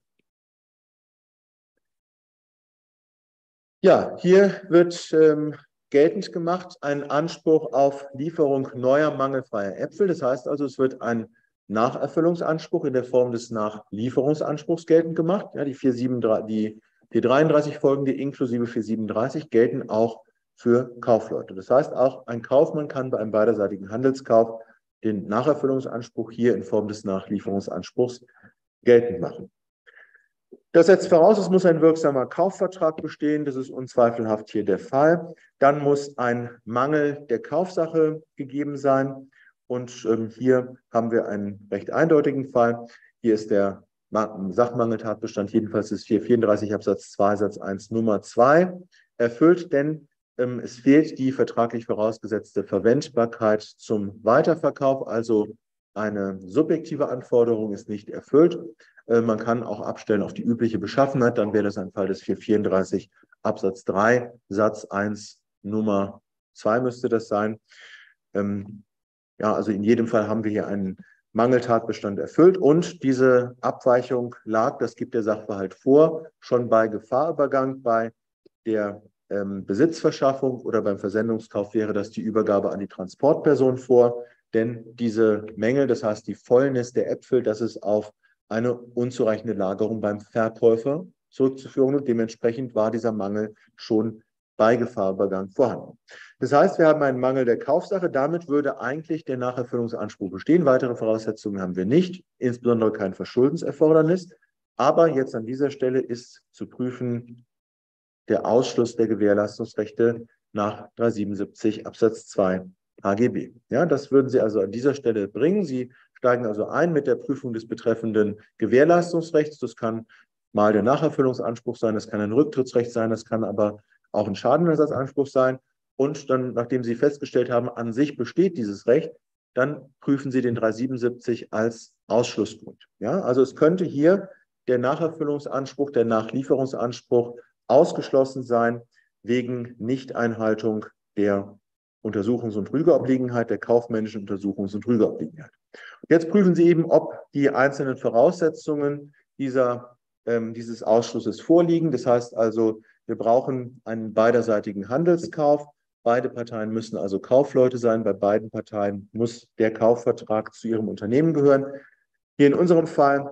Ja, hier wird ähm, geltend gemacht ein Anspruch auf Lieferung neuer mangelfreier Äpfel. Das heißt also, es wird ein Nacherfüllungsanspruch in der Form des Nachlieferungsanspruchs geltend gemacht. Ja, die vierhundertsiebenunddreißig, die vierhundertdreiunddreißig folgende inklusive vierhundertsiebenunddreißig gelten auch für Kaufleute. Das heißt, auch ein Kaufmann kann bei einem beiderseitigen Handelskauf den Nacherfüllungsanspruch hier in Form des Nachlieferungsanspruchs geltend machen. Das setzt voraus, es muss ein wirksamer Kaufvertrag bestehen. Das ist unzweifelhaft hier der Fall. Dann muss ein Mangel der Kaufsache gegeben sein. Und ähm, hier haben wir einen recht eindeutigen Fall. Hier ist der Sachmangeltatbestand, jedenfalls ist vierhundertvierunddreißig Absatz zwei Satz eins Nummer zwei erfüllt, denn ähm, es fehlt die vertraglich vorausgesetzte Verwendbarkeit zum Weiterverkauf, also eine subjektive Anforderung ist nicht erfüllt. Äh, man kann auch abstellen auf die übliche Beschaffenheit, dann wäre das ein Fall des vierhundertvierunddreißig Absatz drei Satz eins Nummer zwei müsste das sein. Ähm, ja, also in jedem Fall haben wir hier einen Mangeltatbestand erfüllt und diese Abweichung lag, das gibt der Sachverhalt vor, schon bei Gefahrübergang, bei der ähm, Besitzverschaffung oder beim Versendungskauf wäre das die Übergabe an die Transportperson vor, denn diese Mängel, das heißt die Fäulnis der Äpfel, das ist auf eine unzureichende Lagerung beim Verkäufer zurückzuführen und dementsprechend war dieser Mangel schon bei Gefahrübergang vorhanden. Das heißt, wir haben einen Mangel der Kaufsache, damit würde eigentlich der Nacherfüllungsanspruch bestehen. Weitere Voraussetzungen haben wir nicht, insbesondere kein Verschuldenserfordernis. Aber jetzt an dieser Stelle ist zu prüfen der Ausschluss der Gewährleistungsrechte nach dreihundertsiebenundsiebzig Absatz zwei H G B. Ja, das würden Sie also an dieser Stelle bringen. Sie steigen also ein mit der Prüfung des betreffenden Gewährleistungsrechts. Das kann mal der Nacherfüllungsanspruch sein, das kann ein Rücktrittsrecht sein, das kann aber auch ein Schadenersatzanspruch sein. Und dann, nachdem Sie festgestellt haben, an sich besteht dieses Recht, dann prüfen Sie den dreihundertsiebenundsiebzig als Ausschlussgrund. Ja, also es könnte hier der Nacherfüllungsanspruch, der Nachlieferungsanspruch ausgeschlossen sein wegen Nichteinhaltung der Untersuchungs- und Rügeobliegenheit, der kaufmännischen Untersuchungs- und Rügeobliegenheit. Jetzt prüfen Sie eben, ob die einzelnen Voraussetzungen dieser, ähm, dieses Ausschlusses vorliegen. Das heißt also, wir brauchen einen beiderseitigen Handelskauf. Beide Parteien müssen also Kaufleute sein. Bei beiden Parteien muss der Kaufvertrag zu ihrem Unternehmen gehören. Hier in unserem Fall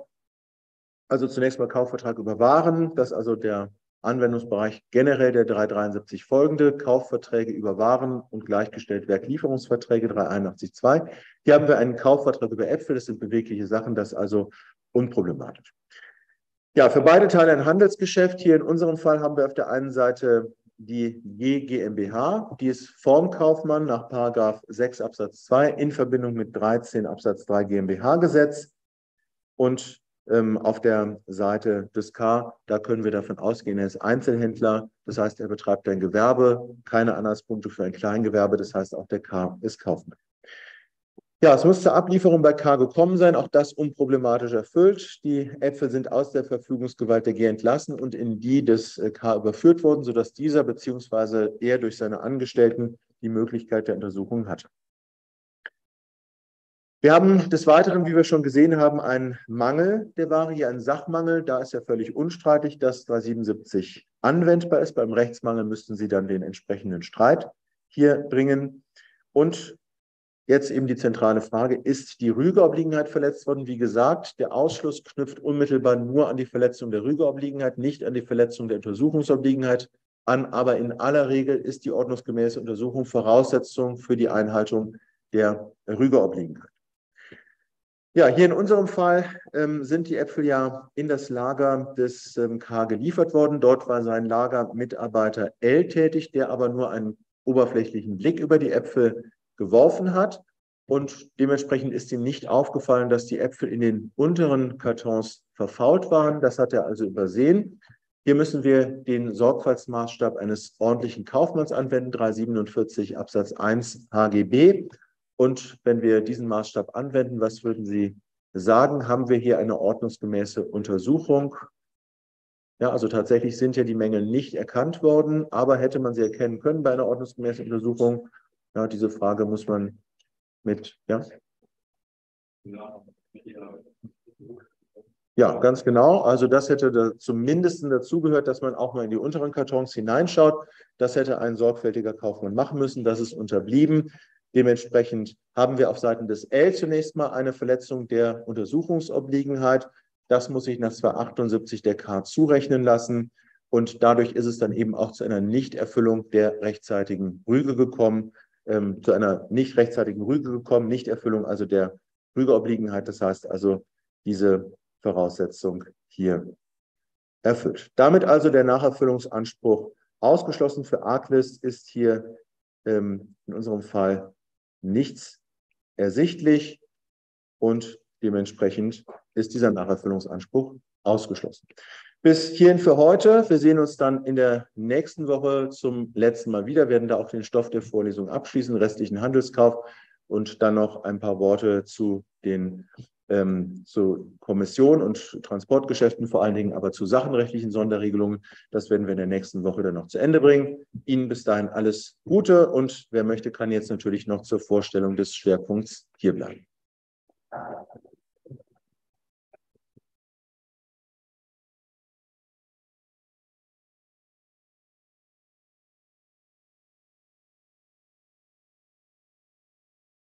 also zunächst mal Kaufvertrag über Waren, das ist also der Anwendungsbereich generell der dreihundertdreiundsiebzig folgende, Kaufverträge über Waren und gleichgestellt Werklieferungsverträge dreihunderteinundachtzig Absatz zwei. Hier haben wir einen Kaufvertrag über Äpfel, das sind bewegliche Sachen, das ist also unproblematisch. Ja, für beide Teile ein Handelsgeschäft. Hier in unserem Fall haben wir auf der einen Seite die G GmbH, die ist Formkaufmann nach Paragraph sechs Absatz zwei in Verbindung mit dreizehn Absatz drei GmbH-Gesetz. Und ähm, auf der Seite des K, da können wir davon ausgehen, er ist Einzelhändler, das heißt, er betreibt ein Gewerbe, keine Anhaltspunkte für ein Kleingewerbe, das heißt, auch der K ist Kaufmann. Ja, es muss zur Ablieferung bei K gekommen sein, auch das unproblematisch erfüllt. Die Äpfel sind aus der Verfügungsgewalt der G entlassen und in die des K überführt worden, sodass dieser bzw. er durch seine Angestellten die Möglichkeit der Untersuchung hatte. Wir haben des Weiteren, wie wir schon gesehen haben, einen Mangel der Ware, hier einen Sachmangel. Da ist ja völlig unstreitig, dass dreihundertsiebenundsiebzig anwendbar ist. Beim Rechtsmangel müssten Sie dann den entsprechenden Streit hier bringen. Und jetzt eben die zentrale Frage, ist die Rügeobliegenheit verletzt worden? Wie gesagt, der Ausschluss knüpft unmittelbar nur an die Verletzung der Rügeobliegenheit, nicht an die Verletzung der Untersuchungsobliegenheit an. Aber in aller Regel ist die ordnungsgemäße Untersuchung Voraussetzung für die Einhaltung der Rügeobliegenheit. Ja, hier in unserem Fall ähm, sind die Äpfel ja in das Lager des ähm, K. geliefert worden. Dort war sein Lagermitarbeiter L tätig, der aber nur einen oberflächlichen Blick über die Äpfel geworfen hat. Und dementsprechend ist ihm nicht aufgefallen, dass die Äpfel in den unteren Kartons verfault waren. Das hat er also übersehen. Hier müssen wir den Sorgfaltsmaßstab eines ordentlichen Kaufmanns anwenden, dreihundertsiebenundvierzig Absatz eins H G B. Und wenn wir diesen Maßstab anwenden, was würden Sie sagen? Haben wir hier eine ordnungsgemäße Untersuchung? Ja, also tatsächlich sind ja die Mängel nicht erkannt worden, aber hätte man sie erkennen können bei einer ordnungsgemäßen Untersuchung? Ja, diese Frage muss man mit, ja? Ja, ganz genau. Also das hätte da zumindest dazugehört, dass man auch mal in die unteren Kartons hineinschaut. Das hätte ein sorgfältiger Kaufmann machen müssen. Das ist unterblieben. Dementsprechend haben wir auf Seiten des L zunächst mal eine Verletzung der Untersuchungsobliegenheit. Das muss sich nach zweihundertachtundsiebzig der K zurechnen lassen. Und dadurch ist es dann eben auch zu einer Nichterfüllung der rechtzeitigen Rüge gekommen, ähm, zu einer nicht rechtzeitigen Rüge gekommen, Nichterfüllung also der Rügeobliegenheit. Das heißt also, diese Voraussetzung hier erfüllt. Damit also der Nacherfüllungsanspruch ausgeschlossen. Für Arglist ist hier ähm, in unserem Fall nichts ersichtlich und dementsprechend ist dieser Nacherfüllungsanspruch ausgeschlossen. Bis hierhin für heute. Wir sehen uns dann in der nächsten Woche zum letzten Mal wieder. Wir werden da auch den Stoff der Vorlesung abschließen, restlichen Handelskauf und dann noch ein paar Worte zu den ähm, zu Kommission und Transportgeschäften vor allen Dingen, aber zu sachenrechtlichen Sonderregelungen. Das werden wir in der nächsten Woche dann noch zu Ende bringen. Ihnen bis dahin alles Gute und wer möchte, kann jetzt natürlich noch zur Vorstellung des Schwerpunkts hier bleiben.